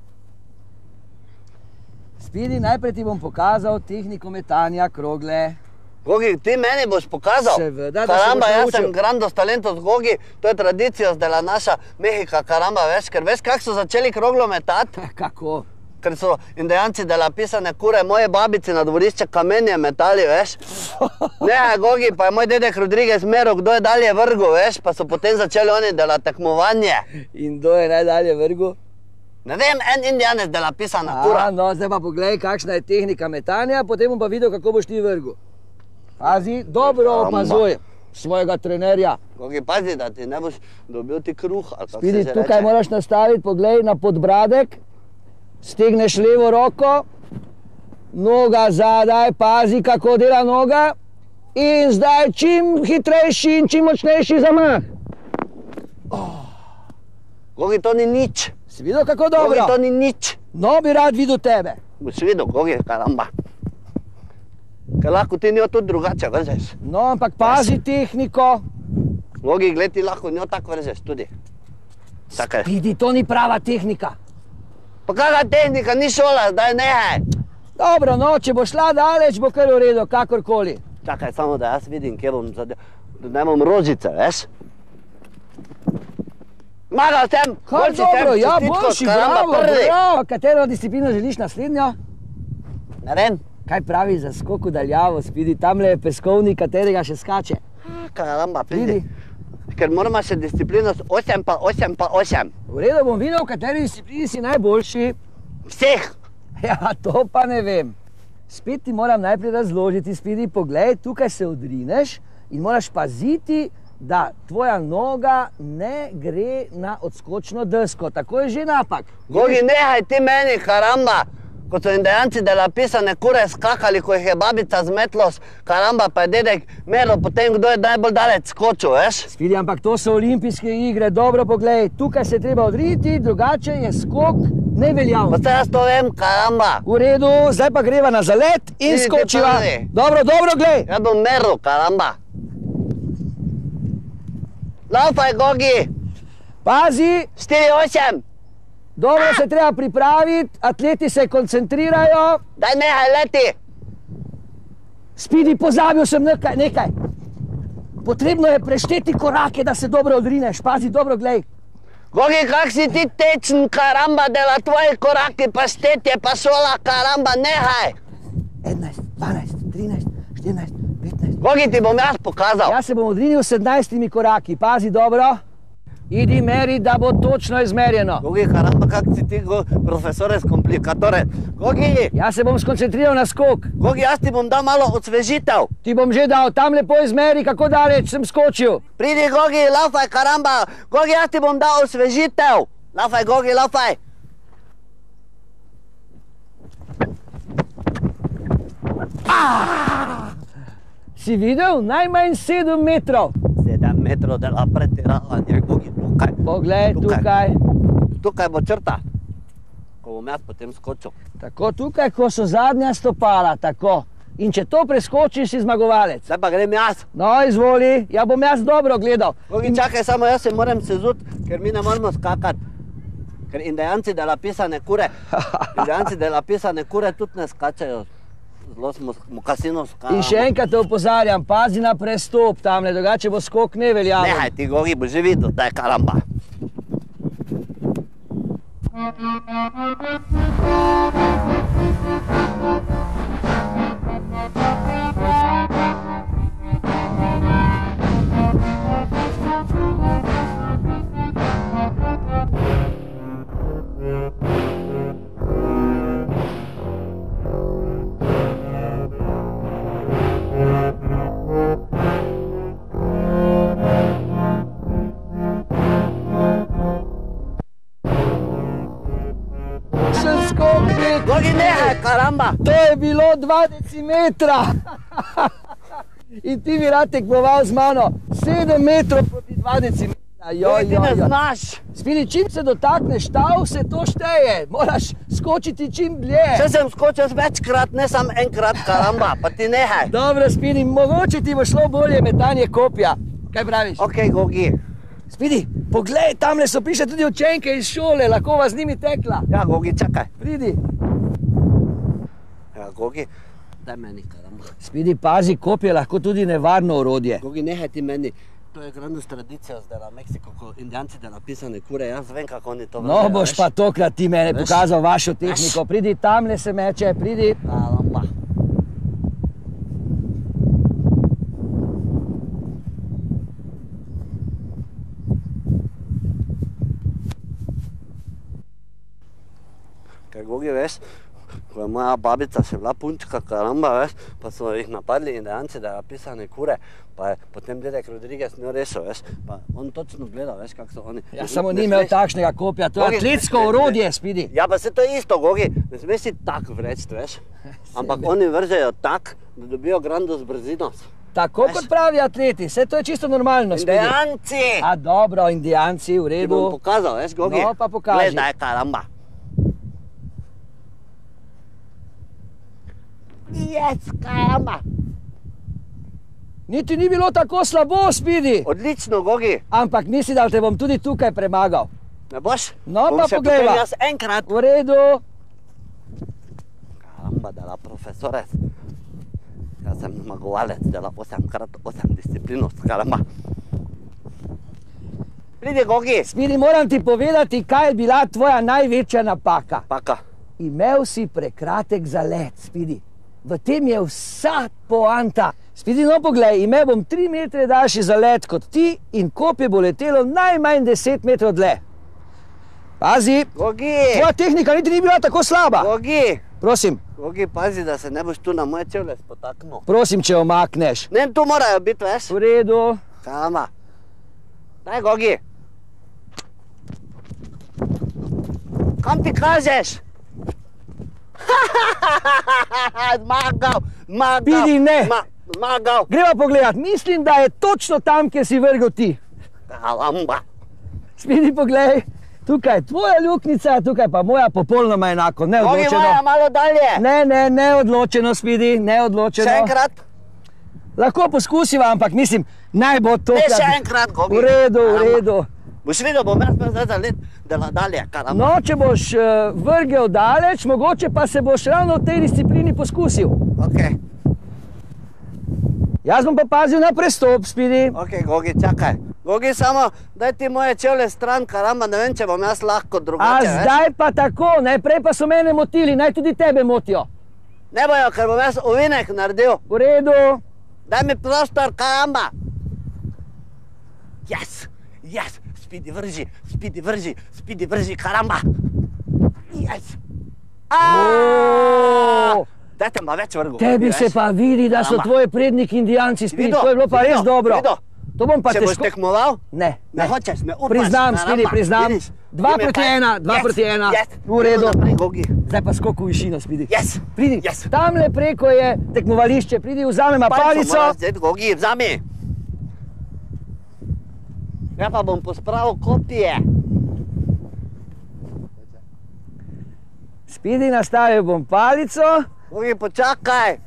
Spidi, najprej ti bom pokazal tehniko metanja krogle. Gogi, ti meni boš pokazal? Seveda, da se Karamba, boš jaz naučil. sem grandos talentos Gogi, to je tradicija zdela naša Mehika, karamba, veš, ker veš, kako so začeli kroglo metati? Kako? Ker so indijanci dela pisane kure, moje babici na dvorišče kamenje metali, veš? Ne, Gogi, pa je moj dedek Rodriguez meril, kdo je dalje vrgel, veš, pa so potem začeli oni dela tekmovanje. In kdo je najdalje vrgu? Ne vem, en indijanec dela pisana kura. A, no, zdaj pa poglej, kakšna je tehnika metanja, potem bom pa videl, kako boš ti vrgel. Pazi, dobro Karamba. opazuj svojega trenerja. Gogi, pazi, da ti ne boš dobil ti kruh, ali kako Spidi, se že tukaj reče. moraš nastaviti, poglej na podbradek, stegneš levo roko, noga zadaj, pazi, kako dela noga in zdaj čim hitrejši in čim močnejši zamah. Gogi, to ni nič. Si videl, kako Gogi, to dobro? ni nič. No, bi rad videl tebe. Boš videl, Gogi, karamba. Ker lahko ti njo tudi drugače vržeš. No, ampak pazi tehniko. Gogi, gled, ti lahko njo tako vržeš tudi. Čakaj. Spidi, to ni prava tehnika. Pa kakva tehnika, ni šola, zdaj nehaj. Dobro, no, če bo šla daleč, bo kar v redu, kakorkoli. Čakaj, samo da jaz vidim, kje bom zadev, da ne bom rožice, veš? Magal sem, Kar boljši sem, dobro, ja, čestitko, boljši, karamba, bravo, prvi. bravo. Katero disciplino želiš naslednjo? Ne vem, Kaj pravi za skok v daljavo, Spidi? Tamle je peskovnik, katerega še skače. karamba, pridi. Vidi. Ker moramo še disciplino s osem pa osem pa osem. V redu, bom videl, v kateri disciplini si najboljši. Vseh. Ja, to pa ne vem. Spet ti moram najprej razložiti, Spidi, poglej, tukaj se odrineš in moraš paziti, da tvoja noga ne gre na odskočno desko. Tako je že napak. Gogi, nehaj ti meni, karamba. Ko so indijanci dela pisane kure skakali, ko jih je babica zmetlo, karamba, pa je dedek meril potem, kdo je najbolj daleč skočil, veš? Spidi, ampak to so olimpijske igre, dobro poglej, tukaj se treba odriniti, drugače je skok Pa neveljaven. se jaz to vem, karamba. V redu, zdaj pa greva na zalet in Vidi, ti skočiva. prvi. Dobro, dobro, glej. Jaz bom meril, karamba. Laufaj, Gogi, Pazi, štiri osem. dobro se treba pripraviti, atleti se koncentrirajo. Daj nehaj leti. Spidi, pozabil sem nekaj, nekaj. Potrebno je prešteti korake, da se dobro odrineš. Pazi, dobro, glej. Gogi, kak si ti tečen, karamba, dela tvoji koraki, pa štetje, pa šola, karamba, nehaj. enajst, dvanajst, trinajst, štirinajst, petnajst. Gogi, ti bom jaz pokazal. Jaz se bom odrinil s sedemnajstimi koraki. Pazi, dobro. Idi meri, da bo točno izmerjeno. Gogi, karamba, kak si ti, go, profesores komplikatore. Gogi, Jaz se bom skoncentriral na skok. Gogi, jaz ti bom dal malo osvežitev. Ti bom že dal, tam lepo izmeri, kako daleč sem skočil. Pridi, Gogi, laufaj, karamba. Gogi, jaz ti bom dal osvežitev. Laufaj, Gogi, laufaj. Si videl? Najmanj sedem metrov. Sedem metrov dela pretiravanje, Gogi, tukaj. Poglej, tukaj. Tukaj bo črta, ko bom jaz potem skočil. Tako, tukaj, ko so zadnja stopala, tako. In če to preskočiš, si zmagovalec. Zdaj pa grem jaz. No, izvoli, ja bom jaz dobro gledal. Gogi, čakaj, samo jaz se moram sezut, ker mi ne moramo skakati. Ker indijanci dela pisane kure, indijanci dela pisane kure tudi ne skačajo. Zelo smo v kasino skakali. In še enkrat te opozarjam, pazi na prestop tamle, drugače bo skok neveljaven. Nehaj ti, Gogi, bo že videl, da je karamba. Gogi, nehaj, karamba! To je bilo dva decimetra. In ti bi rad tekmoval z mano. sedem metrov proti dva decimetra. Gogi, ti ne znaš. Spili, čim se dotakneš tav, se to šteje. Moraš skočiti čim dlje. Če sem skočil večkrat, ne sam enkrat, karamba, pa ti nehaj. Dobro, Spili, mogoče ti bo šlo bolje metanje kopja. Kaj praviš? Ok, Gogi. Spili, poglej, tamle so prišle tudi učenke iz šole, lahko vas z njimi tekla. Ja, Gogi, čakaj. Pridi. Ja, Gogi, daj meni, karamba. Spidi, pazi, kopje je lahko tudi nevarno orodje. Gogi, nehaj ti meni. To je grandus tradicija zdaj na Meksiko, ko indijanci dela pisane kure, jaz vem, kako oni to No, boš pa tokrat ti mene pokazal vašo tehniko. Pridi, tamle se meče, pridi. Karamba. Ker, Gogi, veš, ko je moja babica še bila punčka, karamba, veš, pa so jih napadli indijanci, da je pisane kure, pa je potem dedek Rodriguez njo rešil, veš, pa on točno gleda, veš, kak so oni. Ja, samo ni imel takšnega kopja, to je atletsko orodje, Spidi. Ja, pa se to je isto, Gogi, ne smeš si tak vreči, veš, ampak oni vržejo tak, da dobijo grandus brzinost. Tako kot pravi atleti, vse to je čisto normalno, Spidi. Indijanci! A dobro, indijanci, v Ti redu. bom pokazal, veš, Gogi. No, pa pokaži. Gledaj, karamba. Yes, karamba. Niti ni bilo tako slabo, Spidi. Odlično, Gogi. Ampak misli, da te bom tudi tukaj premagal. Ne boš? No, Bom pa še poglejva. potem jaz enkrat. V redu. Karamba, dela profesores. Jaz sem zmagovalec, dela osem krat osem disciplinost, karamba. Pridi, Gogi. Spidi, moram ti povedati, kaj je bila tvoja največja napaka. Paka. Imel si prekratek zalet, Spidi. V tem je vsa poanta. Spidi, no poglej, imel bom tri metre daljši zalet kot ti in kopje bo letelo najmanj deset metrov dlje. Pazi, Gogi. tvoja tehnika niti ni bila tako slaba. Gogi. Prosim, Gogi, pazi, da se ne boš tu na moje čevlje spotaknil. prosim, če omakneš. Ne, tu morajo biti, veš. V redu. Karamba. Daj, Gogi. Kam ti kažeš? Zmagal, zmagal. Spidi, ne. Zma- Zmagal. Greva pogledat, mislim, da je točno tam, kjer si vrgel ti. Karamba. Spidi, poglej, tukaj je tvoja luknjica, tukaj pa moja popolnoma enako, Gogi, neodločeno. moja malo dalje. Ne, ne, neodločeno, Spidi, neodločeno. Še enkrat. Lahko poskusiva, ampak mislim, naj bo to. Ne, še enkrat, Gogi. V redu, v Karamba. redu. Boš videl, bom jaz pa zdaj za let dela dalje, karamba. No, če boš uh, vrgel daleč, mogoče pa se boš ravno v tej disciplini poskusil. Ok, Jaz bom pa pazil na prestop, Spidi. ok, Gogi, čakaj. Gogi, samo daj ti moje čevlje stran, karamba, ne vem, če bom jaz lahko A drugače, veš. zdaj pa tako, ne, prej pa so mene motili, naj tudi tebe motijo. Ne bojo, ker bom jaz ovinek naredil. V redu. Daj mi prostor, karamba. Yes, yes, Spidi, vrži, Spidi, vrži, Spidi, vrži, karamba. Yes. Aaaa! Dajte ma več vrgu. Tebi se pa vidi, da so tvoji predniki indijanci, Spidi, to je bilo pa res dobro. To bom pa težko. Če boš tekmoval? Ne. Ne hočeš, ne upaš. Priznam, Spidi, priznam. Dva proti ena, dva proti ena. V redu. Zdaj pa skok v višino, Spidi. Yes. Pridi, tamle preko je tekmovališče, pridi, vzamema palico. Palico moraš vzeti, Gogi, vzami. Ja pa bom pospravil kopije. Spidi, nastavil bom palico. Gogi, počakaj.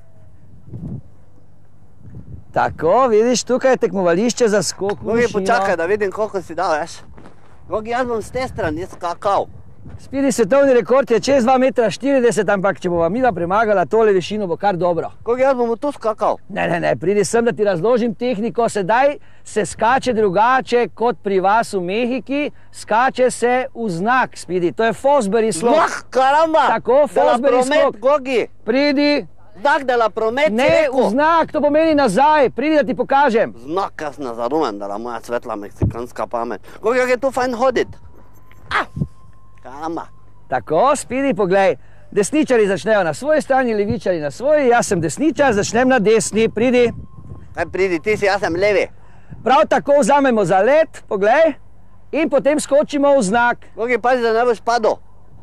Tako, vidiš, tukaj je tekmovališče za skok v višino. Gogi, počakaj, da vidim, koliko si dal, veš. Gogi, jaz bom s te strani skakal. Spidi, svetovni rekord je čez dva metra štirideset, ampak če bova midva premagala tole višino, bo kar dobro. Gogi, jaz bom tu skakal. Ne, ne, ne, pridi sem, da ti razložim tehniko. Sedaj se skače drugače kot pri vas v Mehiki. Skače se v znak, Spidi, to je Fosbury skok. Znak, karamba! Tako, Fosbury skok. Gogi! Pridi. Znak dela promet, ne, v znak, to pomeni nazaj. Pridi, da ti pokažem. Znak, jaz ne zarumem, da je moja svetla meksikanska pamet. Gogi, jak je tu fajn hodit. Ah! Karamba. Tako, Spidi, poglej. Desničari začnejo na svoji strani, levičari na svoji. Jaz sem desničar, začnem na desni. Pridi. Kaj pridi, ti si, jaz sem levi. Prav tako vzamemo za let, poglej. In potem skočimo v znak. Gogi, pazi, da ne boš padel.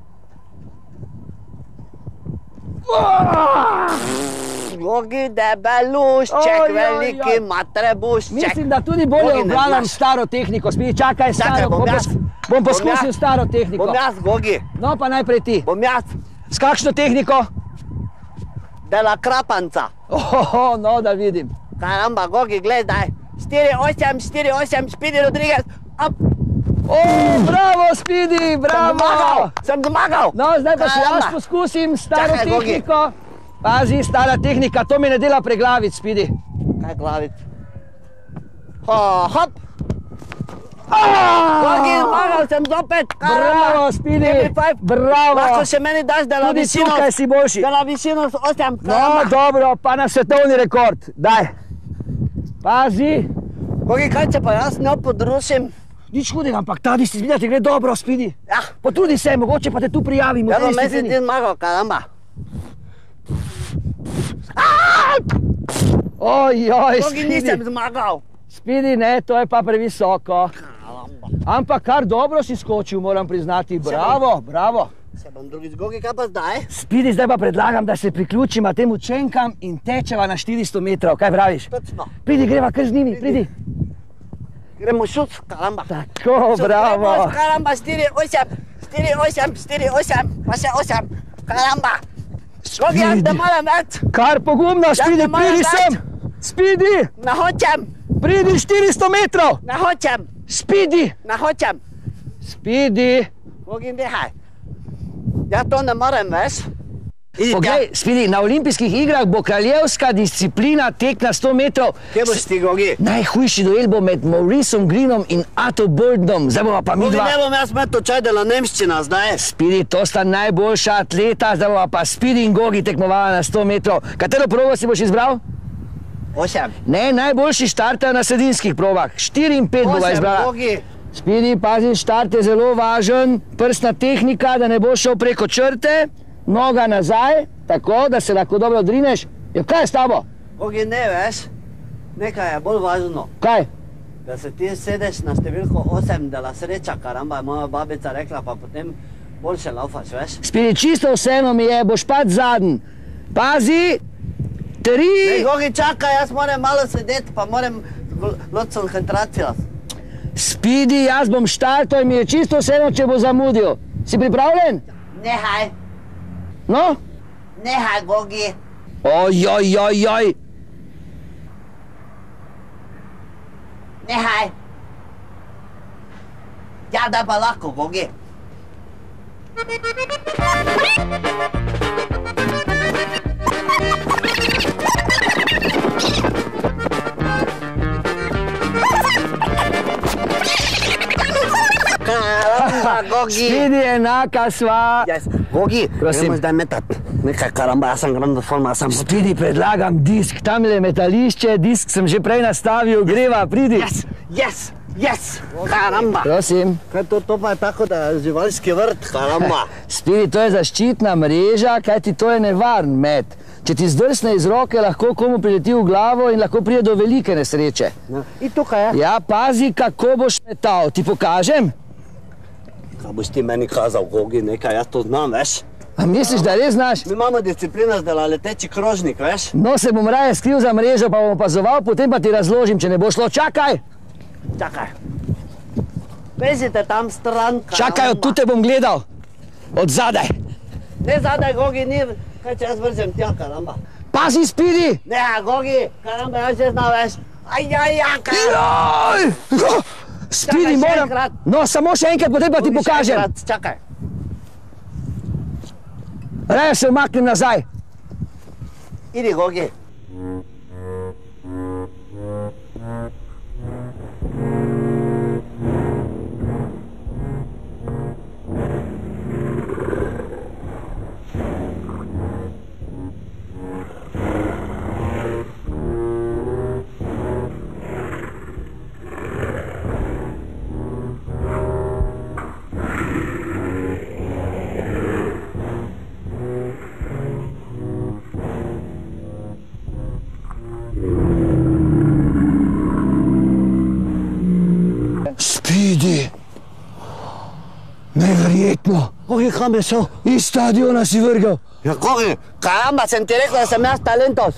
Gogi, debelušček, veliki matrebušček. Mislim, da tudi bolje obvladam staro tehniko. Spidi, čakaj, staro. Bom jaz. Bom poskusil staro tehniko. Bom jaz, Gogi. No, pa najprej ti. Bom jaz. S kakšno tehniko? Dela krapanca. Ohoho, no, da vidim. Karamba, Gogi, gledaj. štiri osem, štiri osem, Spidi Rodriguez. Op. O, bravo, Spidi, bravo. Sem zmagal, sem zmagal. No, zdaj pa še jaz poskusim staro Čakaj, tehniko. Pazi, stara tehnika, to mi ne dela preglavic, Spidi. Kaj glavic? Ho, hop. Gogi, zmagal sem zopet. Bravo, Spidi, bravo. Lahko še meni daš, da na višino... Tudi tukaj si boljši. Da na višino s osem. No, dobro, pa na svetovni rekord. Daj. Pazi. Gogi, kaj če pa jaz ne podrušim? Nič hudega, ampak ta disciplina ti gre dobro, Spidi. Ja. Potrudi se, mogoče pa te tu prijavimo. Ja, bom mesec ti zmagal, karamba. Ojoj, Gogi, nisem zmagal. Spidi, ne, to je pa previsoko. Ampak kar dobro si skočil, moram priznati. Bravo, bravo. Se bom drugič, Gogi, kaj pa zdaj? Spidi, zdaj pa predlagam, da se priključima tem učenkam in tečeva na štiristo metrov. Kaj praviš? Točno. Pridi, greva kar z njimi, pridi. Gremo šut, karamba. Tako, bravo. Gremo, karamba, štiri osem, štiri osem, štiri osem, pa še osem, karamba. Gogi, jaz ne moram več. Kar pogumno, Spidi, pridi sem. Spidi. Ne hočem. Pridi štiristo metrov. Ne hočem. Spidi. Ne hočem. Spidi. Gogi, nehaj. Jaz to ne morem, veš. Poglej, Spidi, na olimpijskih igrah bo kraljevska disciplina tek na sto metrov. Kje boš ti, Gogi? Najhujši duel bo med Mauriceom Greenom in Otto Burdenom. Zdaj bova pa midva... Gogi, ne bom jaz meto čaj dela nemščina zdaj. Spidi, to sta najboljša atleta, zdaj bova pa Spidi in Gogi tekmovala na sto metrov. Katero probo si boš izbral? Osem. Ne, najboljši štartajo na sredinskih probah. Štiri in pet bova izbrala. Osem, Gogi. Spidi, pazi, štart je zelo važen. Prstna tehnika, da ne boš šel preko črte. Noga nazaj, tako, da se lahko dobro odrineš. Ja, kaj je s tabo? Gogi, ne, veš, nekaj je bolj važno. Kaj? Da se ti sedeš na številko osem, dela sreča, karamba, je moja babica rekla, pa potem boljše laufaš, veš. Spidi, čisto vseeno mi je, boš pač zadnji. Pazi, tri... Ne, Gogi, čakaj, jaz moram malo sedeti, pa moram lot koncentracijo. Spidi, jaz bom štartal in mi je čisto vseeno, če bo zamudil. Si pripravljen? Nehaj. No? Nehaj, Gogi. Oj, oj, oj, oj. Nehaj. Ja, da pa lahko, Gogi. Karamba, Gogi. Spidi, enaka sva. Yes. Gogi, gremo zdaj metat. Nekaj karamba, jaz sem granda forma, jaz sem... Spidi, predlagam disk, tamle je metališče, disk sem že prej nastavil, greva, pridi. Yes, yes. Yes, karamba. Prosim. Kaj to, to pa je tako, da je živalski vrt, karamba. Spidi, to je zaščitna mreža, kajti to je nevaren med. Če ti zdrsne iz roke, lahko komu prileti v glavo in lahko pride do velike nesreče. No, in tukaj je. Ja, pazi, kako boš metal. Ti pokažem? Kaj boš ti meni kazal, Gogi, nekaj, jaz to znam, veš? A misliš, da res znaš? Mi imamo disciplina zdaj leteči krožnik, veš? No, se bom raje skril za mrežo, pa bom opazoval, potem pa ti razložim, če ne bo šlo. Čakaj! Čakaj. Pezite tam stran, karamba. Čakaj, od tu te bom gledal. Od zadaj. Ne zadaj, Gogi, ni, kaj če jaz vržem tja, karamba. Pazi, Spidi! Ne, Gogi, karamba, jaz že znam, veš? Aj, aj, aj, karamba. Joj! Spidi, moram... No, samo še enkrat, potem pa ti pokažem. Čakaj. Raje se umaknem nazaj. Idi, Gogi. Spidi! Neverjetno! Gogi, kam je šel? Iz stadiona si vrgel. Ja, Gogi, karamba, sem ti rekel, da sem jaz talentos.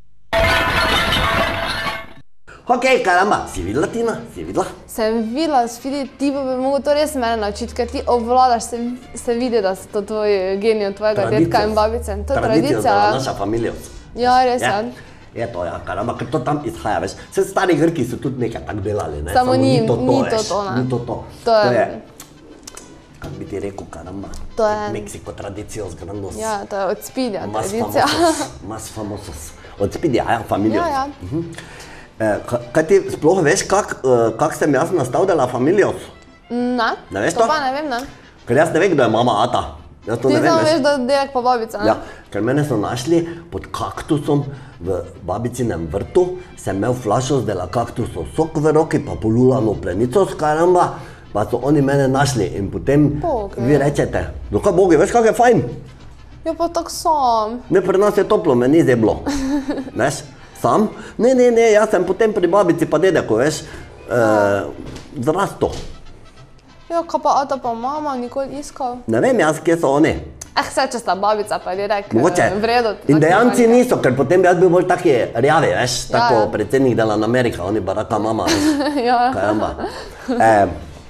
Ok, karamba, si videla, Tina? Si videla? Sem videla, Spidi, ti pa bi mogel to res mene naučiti, ker ti obvladaš, se, se vidi, da so to tvoji geni od tvojega detka in babice. To je tradicija. Tradicija, naša familija. Ja, res je. Je to, ja, karamba, ker to tam izhaja, veš. Vse stari Grki so tudi nekaj tako delali, ne? Samo ni to to, veš. to, ne. Ni to to. To je... Kako bi ti rekel, karamba? To je... Meksiko tradicijos grandos. Ja, to je od Spidija Mas tradicija. famosos, mas famosos. Od Spidija, ja, familijo. Ja, ja. Eh, kaj ti sploh veš, kak, uh, kak sem jaz nastal dela familijos? Ne, Ne veš to to? pa ne vem, ne. Ker jaz ne vem, kdo je mama Ata. Jaz to Ti ne vem, samo veš. veš, da dedek pa babica, ne? Ja, ker mene so našli pod kaktusom v babicinem vrtu, sem imel flašo zdela kaktusov sok v roki, pa polulano plenico s karamba, pa so oni mene našli in potem Bogi. vi rečete, no kaj Bogi, veš kak je fajn? Ja, pa tako sam. Ne, pri nas je toplo, me ni zeblo. Veš, sam? Ne, ne, ne, jaz sem potem pri babici pa dedeku, veš, eh, zrasto. Ja, kaj pa ata pa mama nikoli iskal? Ne vem jaz, kje so oni. Eh, vse, če sta babica pa dedek, Mogoče. v redu. Indijanci niso, ker potem bi jaz bil bolj taki rjavi, veš, tako ja. predsednik Delan Amerika, oni baraka mama, veš. Ja. Karamba. Eh,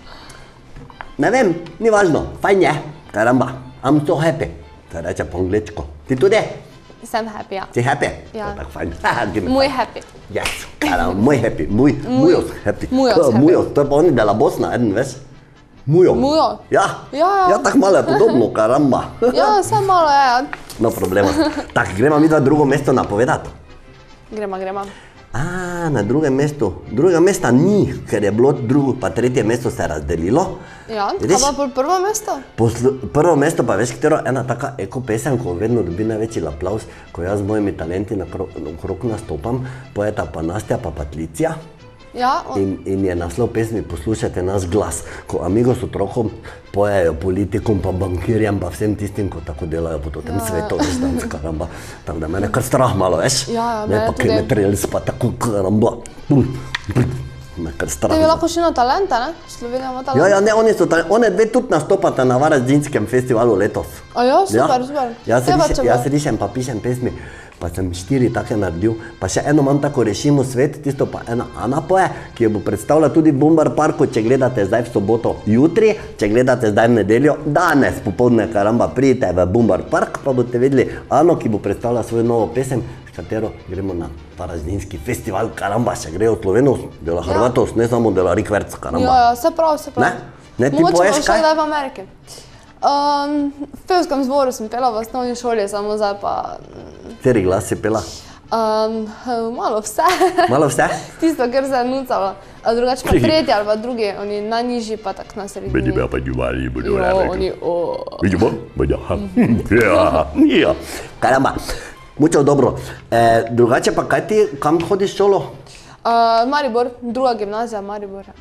ne vem, ni važno, fajn je, karamba, I'm so happy, se reče po angličko. Ti tudi? Sem happy, ja. Si happy? Ja. Tako fajn. Give me Moj five. happy. Yes, karamba, moj happy, moj, mujos happy. Mujos Ko, happy. Mujos, to je pa oni dela Bosna, eden, veš? Mujo. Mujo? Ja. Ja, ja. Ja, tako malo je podobno, karamba. Ja, vse malo je, ja. No problema. Tako, gremo mi dva drugo mesto napovedati. Gremo, gremo. A, na drugem mestu. Drugega mesta ni, ker je bilo drugo pa tretje mesto se razdelilo. Ja, Vidiš? kaj pa pol prvo mesto? Poslu, prvo mesto pa veš, katero ena taka eko pesem, ko vedno dobi največji aplavz, ko jaz z mojimi talenti nakrog nastopam, pojeta pa Nastja pa Patlicija. Ja, on... In, in je naslov pesmi Poslušajte naš glas, ko amigos otrokom pojejo politikom pa bankirjem pa vsem tistim, ko tako delajo po tem Ja. svetu, veš, danes karamba. Tako da mene kar strah malo, veš? Ja, ja, ne, mene pa tudi. chemtrails pa tako karamba. Me kar strah. Ti bi lahko šli na talente, ne? Slovenija ima talente. Ja, ja, ne, oni so ta, one dve tudi nastopata na Varaždinskem festivalu letos. A ja, super, super. Jaz, Kaj pa, rišem, če bo- jaz rišem pa pišem pesmi, pa sem štiri take naredil, pa še eno imam tako Rešimo svet, tisto pa ena Ana poje, ki jo bo predstavila tudi v Bumbar parku, če gledate zdaj v soboto jutri, če gledate zdaj v nedeljo, danes popoldne, karamba, pridite v Bumbar park, pa boste videli Ano, ki bo predstavila svojo novo pesem, s katero gremo na Varaždinski festival, karamba, še grejo Slovenos, dela Hrvatos, ne samo dela Rikverc, karamba. Ja, ja, se prav, se prav. Ne? Ne, ti Mogoče poješ bom šla kaj? kdaj v Ameriki. Um, v pevskem zboru sem pela v osnovni šoli, samo zdaj pa Kateri glas si pela? um, malo vse. Malo vse? Tisto, kar se je nucalo. A drugače pa tretji ali pa drugi, oni najnižji pa tak na sredini. Bedi pa djuvali, bedi Jo, vreme. oni, o. Vidimo? Bedi, aha. Ja. Ja. Karamba, mucho dobro. E, drugače pa kaj ti, kam hodiš šolo? Uh, Maribor, druga gimnazija Maribor.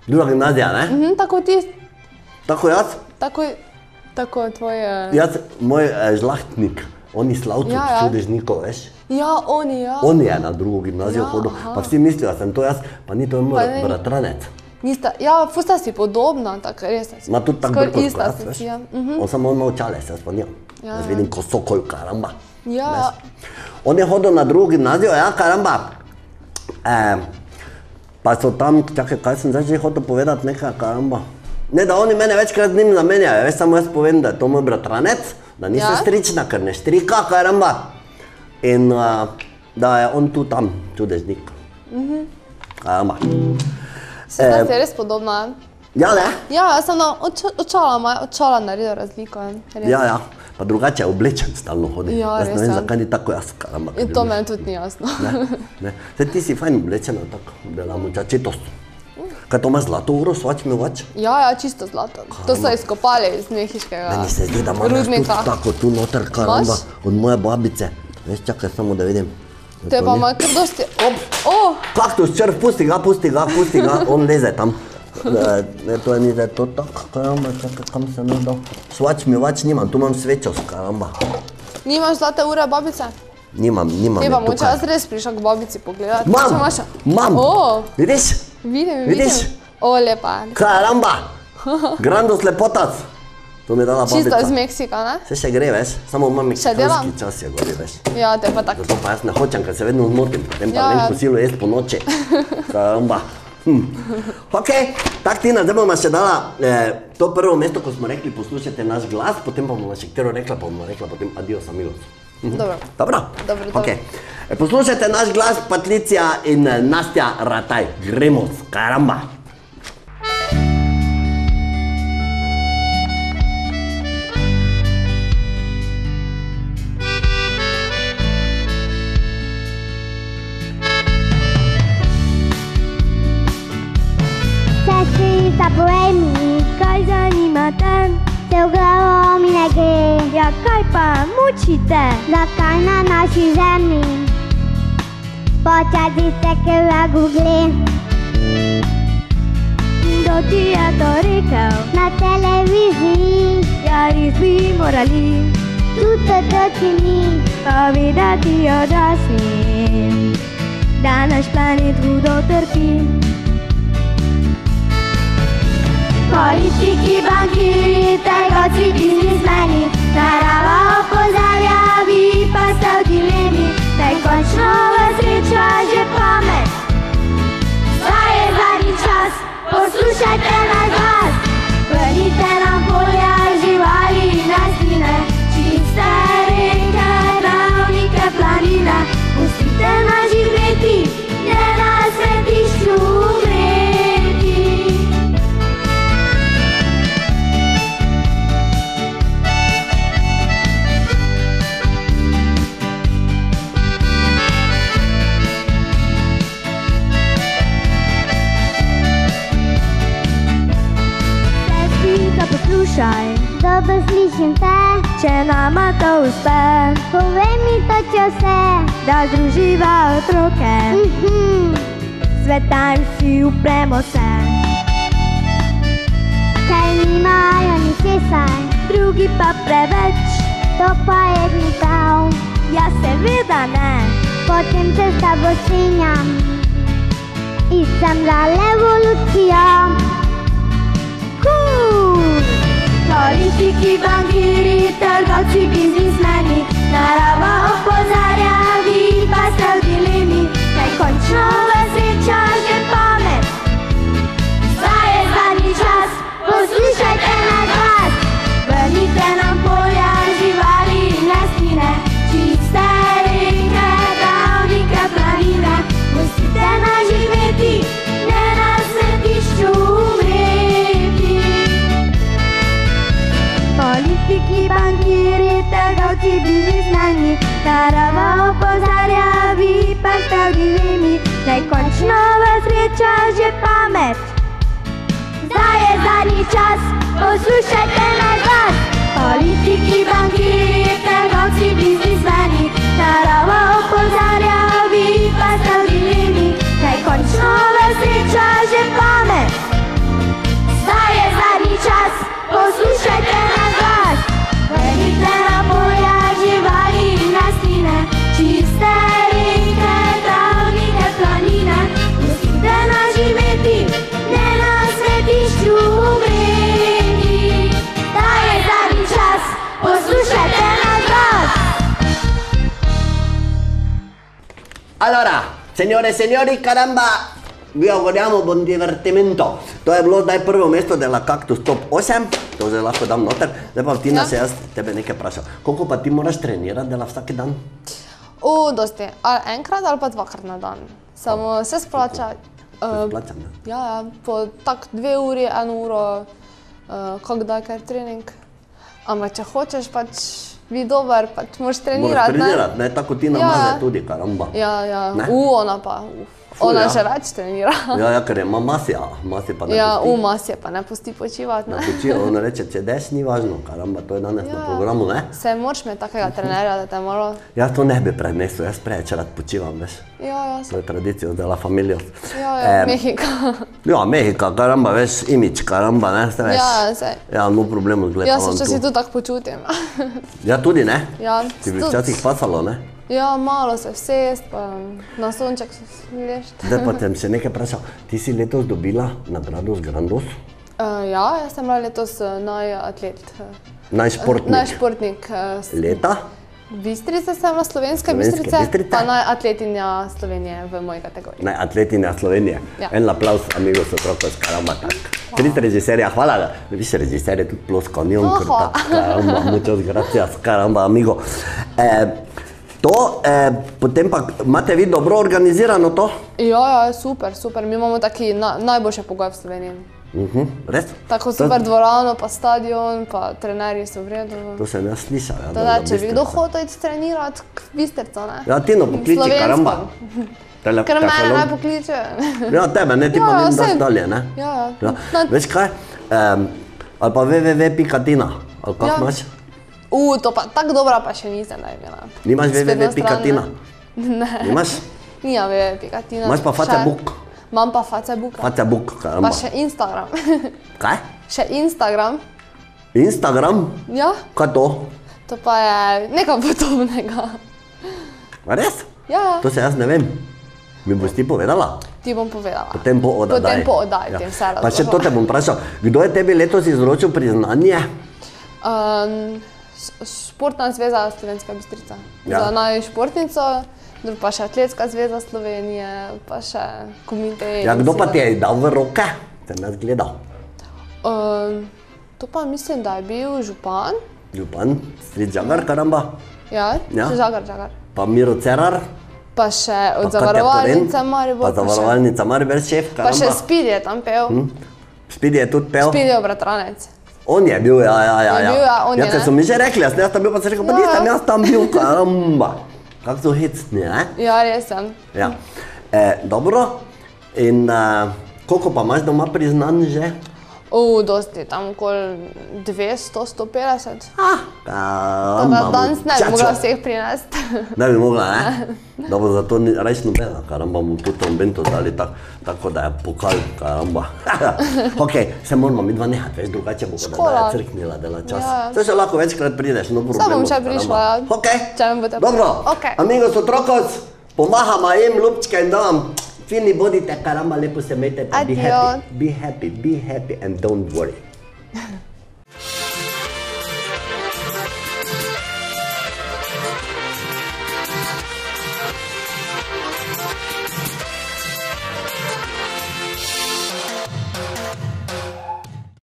Druga gimnazija, ne? Mhm, tako ti, Tako jaz? tako, tako tvoj... eh, Jaz, moj eh, žlahtnik, oni slavci Ja, ja. čudežnikov, veš? Ja, oni, ja. On je na drugo gimnazijo Ja, hodil, aha. pa vsi mislijo, da sem to jaz, pa ni to moj Pa ne. bratranec. Nista, ja, fusta si podobna, tako res. si. Ma tudi tako Skoraj brko ista jaz, si veš? si, ja. Mhm. On samo on malo čales, jaz pa nimam. Ja, Jaz ja. vidim ko sokol, karamba. Ja, ja. On je hodil na drugo gimnazijo, ja, karamba. E, pa so tam, čakaj, kaj sem zdaj že hotel povedati, nekaj, karamba. Ne, da oni mene večkrat z njim zamenjajo, veš, samo jaz povem, da je to moj bratranec, da nisem Ja. strična, ker ne štrika, karamba. In uh, da je on tu tam, čudežnik. Karamba. Se Eh, da si res podobna. Ja, ne? Ja, jaz sem na oč- očala, ima očala naredil razliko. Res. Ja, ja. Pa drugače je oblečen stalno hodi. Ja, jaz ne res, vem, ja. zakaj ni tako jaz, karamba. In to meni tudi ni jasno. Ne, ne. Zdaj ti si fajn oblečena, tako, da mučačetost. Kaj to ima zlato uro, svač mi vač? Ja, ja, čisto zlato. To so izkopali iz mehiškega Meni se zdi, da imaš tudi rudnika. tako tu noter, karamba, Imaš? od moje babice. Veš, čakaj samo da vidim. Da Te to pa ni- ima kar dosti... Oh, Kaktus, črv, pusti ga, pusti ga, pusti ga, on leze tam. E, Ne, to je ni zdaj to tako, karamba, čakaj, kam se ne dal. Svač mi vač nimam, tu imam svečo, karamba. nimaš zlate ure babice? Nimam, nimam Te je pa moče tukaj. jaz res prišel k babici pogledati. Če Mam, imaš- mam, O, vidiš? vidim, Vidiš? vidim. O, lepa. Karamba! Grandos lepotac! To mi je dala Čisto babica. iz Meksika, ne? Se še gre, veš, samo imam Še delam? meksikanski čas je gori, veš. Ja, te pa tako. Zato pa jaz ne hočem, ker se vedno zmotim, potem pa Ja, grem ja. kosilo jesti po noči. Karamba. Hm. Ok, tak Tina, zdaj bomo še dala eh, to prvo mesto, ko smo rekli, poslušajte naš glas, potem pa bomo še katero rekla, pa bomo rekla potem adios, amilos. Dobro. Dobro? Dobro, Ok. dobro. E, poslušajte naš glas, Patricija in eh, Nastja Rataj. Gremo, karamba. Sestra, povej mi, Kaj zanima te? se v glavo mi ne gre. Ja, kaj pa mučite? Zakaj na naši zemlji počasi stekeva gugle? Kdo ti je to rekel? Na televiziji Ja, res bi morali tudi otroci mi. povedati odraslim, da naš planet hudo trpi. Politiki, bankiri, trgovci, biznismeni, narava opozarja, vi pa ste v dilemi, da je končno vas sreča že pamet. Zdaj je zadnji čas, poslušajte naš glas, vrnite nam polja, živali in rastline, čiste reke, travnike, planine, pustite nas živeti, ne na svetišču umreti. Sestrica, poslušaj, Dobro slišim te, če nama to uspe, povej mi točno vse. da združiva otroke, Mhm. sveta in vsi upremo se. Ker nimajo ničesar, Drugi pa preveč, to pa je ni prav. ja seveda ne. Potem se s tabo strinjam in sem za revolucijo. Cool. Politiki, bankiri, trgovci, biznismeni, narava opozarja, vi pa ste v dilemi, kaj končno vas sreča že pamet. Zdaj je zadnji čas, poslušajte naš glas, vrnite nam polja, živali in rastline, čiste reke, travnike, planine, pustite nas živeti, ne na svetišču umreti. Politiki, bankiri, trgovci, biznismeni, narava opozarja, vi pa ste v dilemi, naj končno vas sreča že pamet. Zdaj je zadnji čas, poslušajte naš glas, politiki, bankiri, trgovci, biznismeni, narava opozarja, vi pa ste v dilemi, naj končno vas sreča že pamet. Signore, signori, caramba! Vi auguriamo buon divertimento. To je bilo zdaj prvo mesto dela Kaktus top osem, to zdaj lahko dam noter. Zdaj pa Tina se jaz tebe nekaj vprašal. Koliko pa ti moraš trenirati dela vsak dan? U, dosti. Ali enkrat ali pa dvakrat na dan. Samo se splača. Se splača, ne? Ja, ja, po tak dve uri, eno uro, kak da kar trening. Ampak če hočeš pač biti dober, pač moraš trenirati, ne? Moraš trenirati, ne? Tako Tina Maze tudi, karamba. Ja, ja. U, ona pa, uf. Ona še več trenira. Ja, ja, ker ima masija, masija pa ne pusti. Ja, u masija pa ne pusti počivati, ne? Ne počiva, ona reče, če deš, ni važno, karamba, to je danes na programu, ne? Se moraš imeti takega trenerja, da te malo... Ja, to ne bi prenesel, jaz preveč rad počivam, veš. Ja, ja. To je tradicija dela familijo. Ja, ja, Mehika. Ja, Mehika, karamba, veš, imič, karamba, ne, ste veš. Ja, sej. Ja, no problemu gledam tu. Jaz se včasih tudi tako počutim. Ja, tudi, ne? Ja. Ti bi včasih pasalo, ne? Ja, malo se vsest, pa na sonček se slešt. Zdaj pa tem se nekaj vprašal. Ti si letos dobila nagrado z Grandos? Ja, jaz sem bila letos najatlet. Najšportnik? Najšportnik. Leta? Bistrice sem bila, Slovenske Bistrice, pa najatletinja Slovenije v moji kategoriji. Najatletinja Slovenije. En aplauz, amigos, otrokos, karamba, tak. Trit režiserja, hvala, viš režiser je tudi ploskal, ni on krta, karamba, muchas gracias, karamba, amigo. To, potem pa imate vi dobro organizirano to? Ja, ja, super, super, mi imamo taki najboljše pogoje v Sloveniji. Res? Tako super dvorano, pa stadion, pa trenerji so v redu. To sem jaz slišal, ja. Da, če bi kdo hotel iti trenirati k Bistrico, ne? Ja, Tino pokliči, karamba. Ker mene naj pokliče. Ja, tebe, ne, ti pa ne daš dalje, ne? Ja, ja. Veš kaj, ali pa w w w pika tina, ali kak imaš? U, to pa, tako dobra pa še nisem da imela. Nimaš w w w pika tina? Ne. Nimaš? Nija w w w pika tina. Imaš pa Facebook? Imam pa Facebook. Facebook, karamba. Pa še Instagram. Kaj? Še Instagram. Instagram? Ja. Kaj to? To pa je nekaj podobnega. Res? Ja. To se jaz ne vem. Mi boš ti povedala? Ti bom povedala. Potem po oddaji. Potem po oddaji, tem se razložila. Pa še to te bom vprašal, kdo je tebi letos izročil priznanje? Športna zveza Slovenska Bistrica. Za najšportnico, pa še Atletska zveza Slovenije, pa še komite. Ja, kdo pa ti je dal v roke? Te nas gledal. To pa mislim, da je bil župan. Župan? Strit Žagar, karamba? Ja, Žagar, Žagar. Pa Miro Cerar? Pa še od zavarovalnice Maribor. Pa zavarovalnica Maribor, šef, karamba. Pa še Speedy je tam pel. Speedy je tudi pel? Speedy je bratranec. On je bil, ja, ja, ja. Je bil, ja, on je, ne? Ja, so mi že rekli, jaz tam bil, pa se rekel, pa nisem jaz tam bil, karamba. Kako so hecni, ne? Ja, res sem. Ja. Dobro, in koliko pa imaš doma priznanj že? U, dosti, tam okoli dvesto, sto petdeset. Ah, karamba. Danes ne bi mogla vseh prinesti. Ne bi mogla, ne? Dobro, zato rajš nobena, karamba, mu tudi tam bento dali tako, da je pokal, karamba. Ok, se moramo mi dva nehati, veš, drugače bo, da je crknila dela čas. Se še lahko večkrat prideš, no problemu. Se bom še prišla, ja. Ok, če me bote... dobro. Ok. Amigos, otrokos, pomahama jim ljubčke in dam. Fini bodite, karamba, lepo se imejte, be happy, be happy, be happy and don't worry.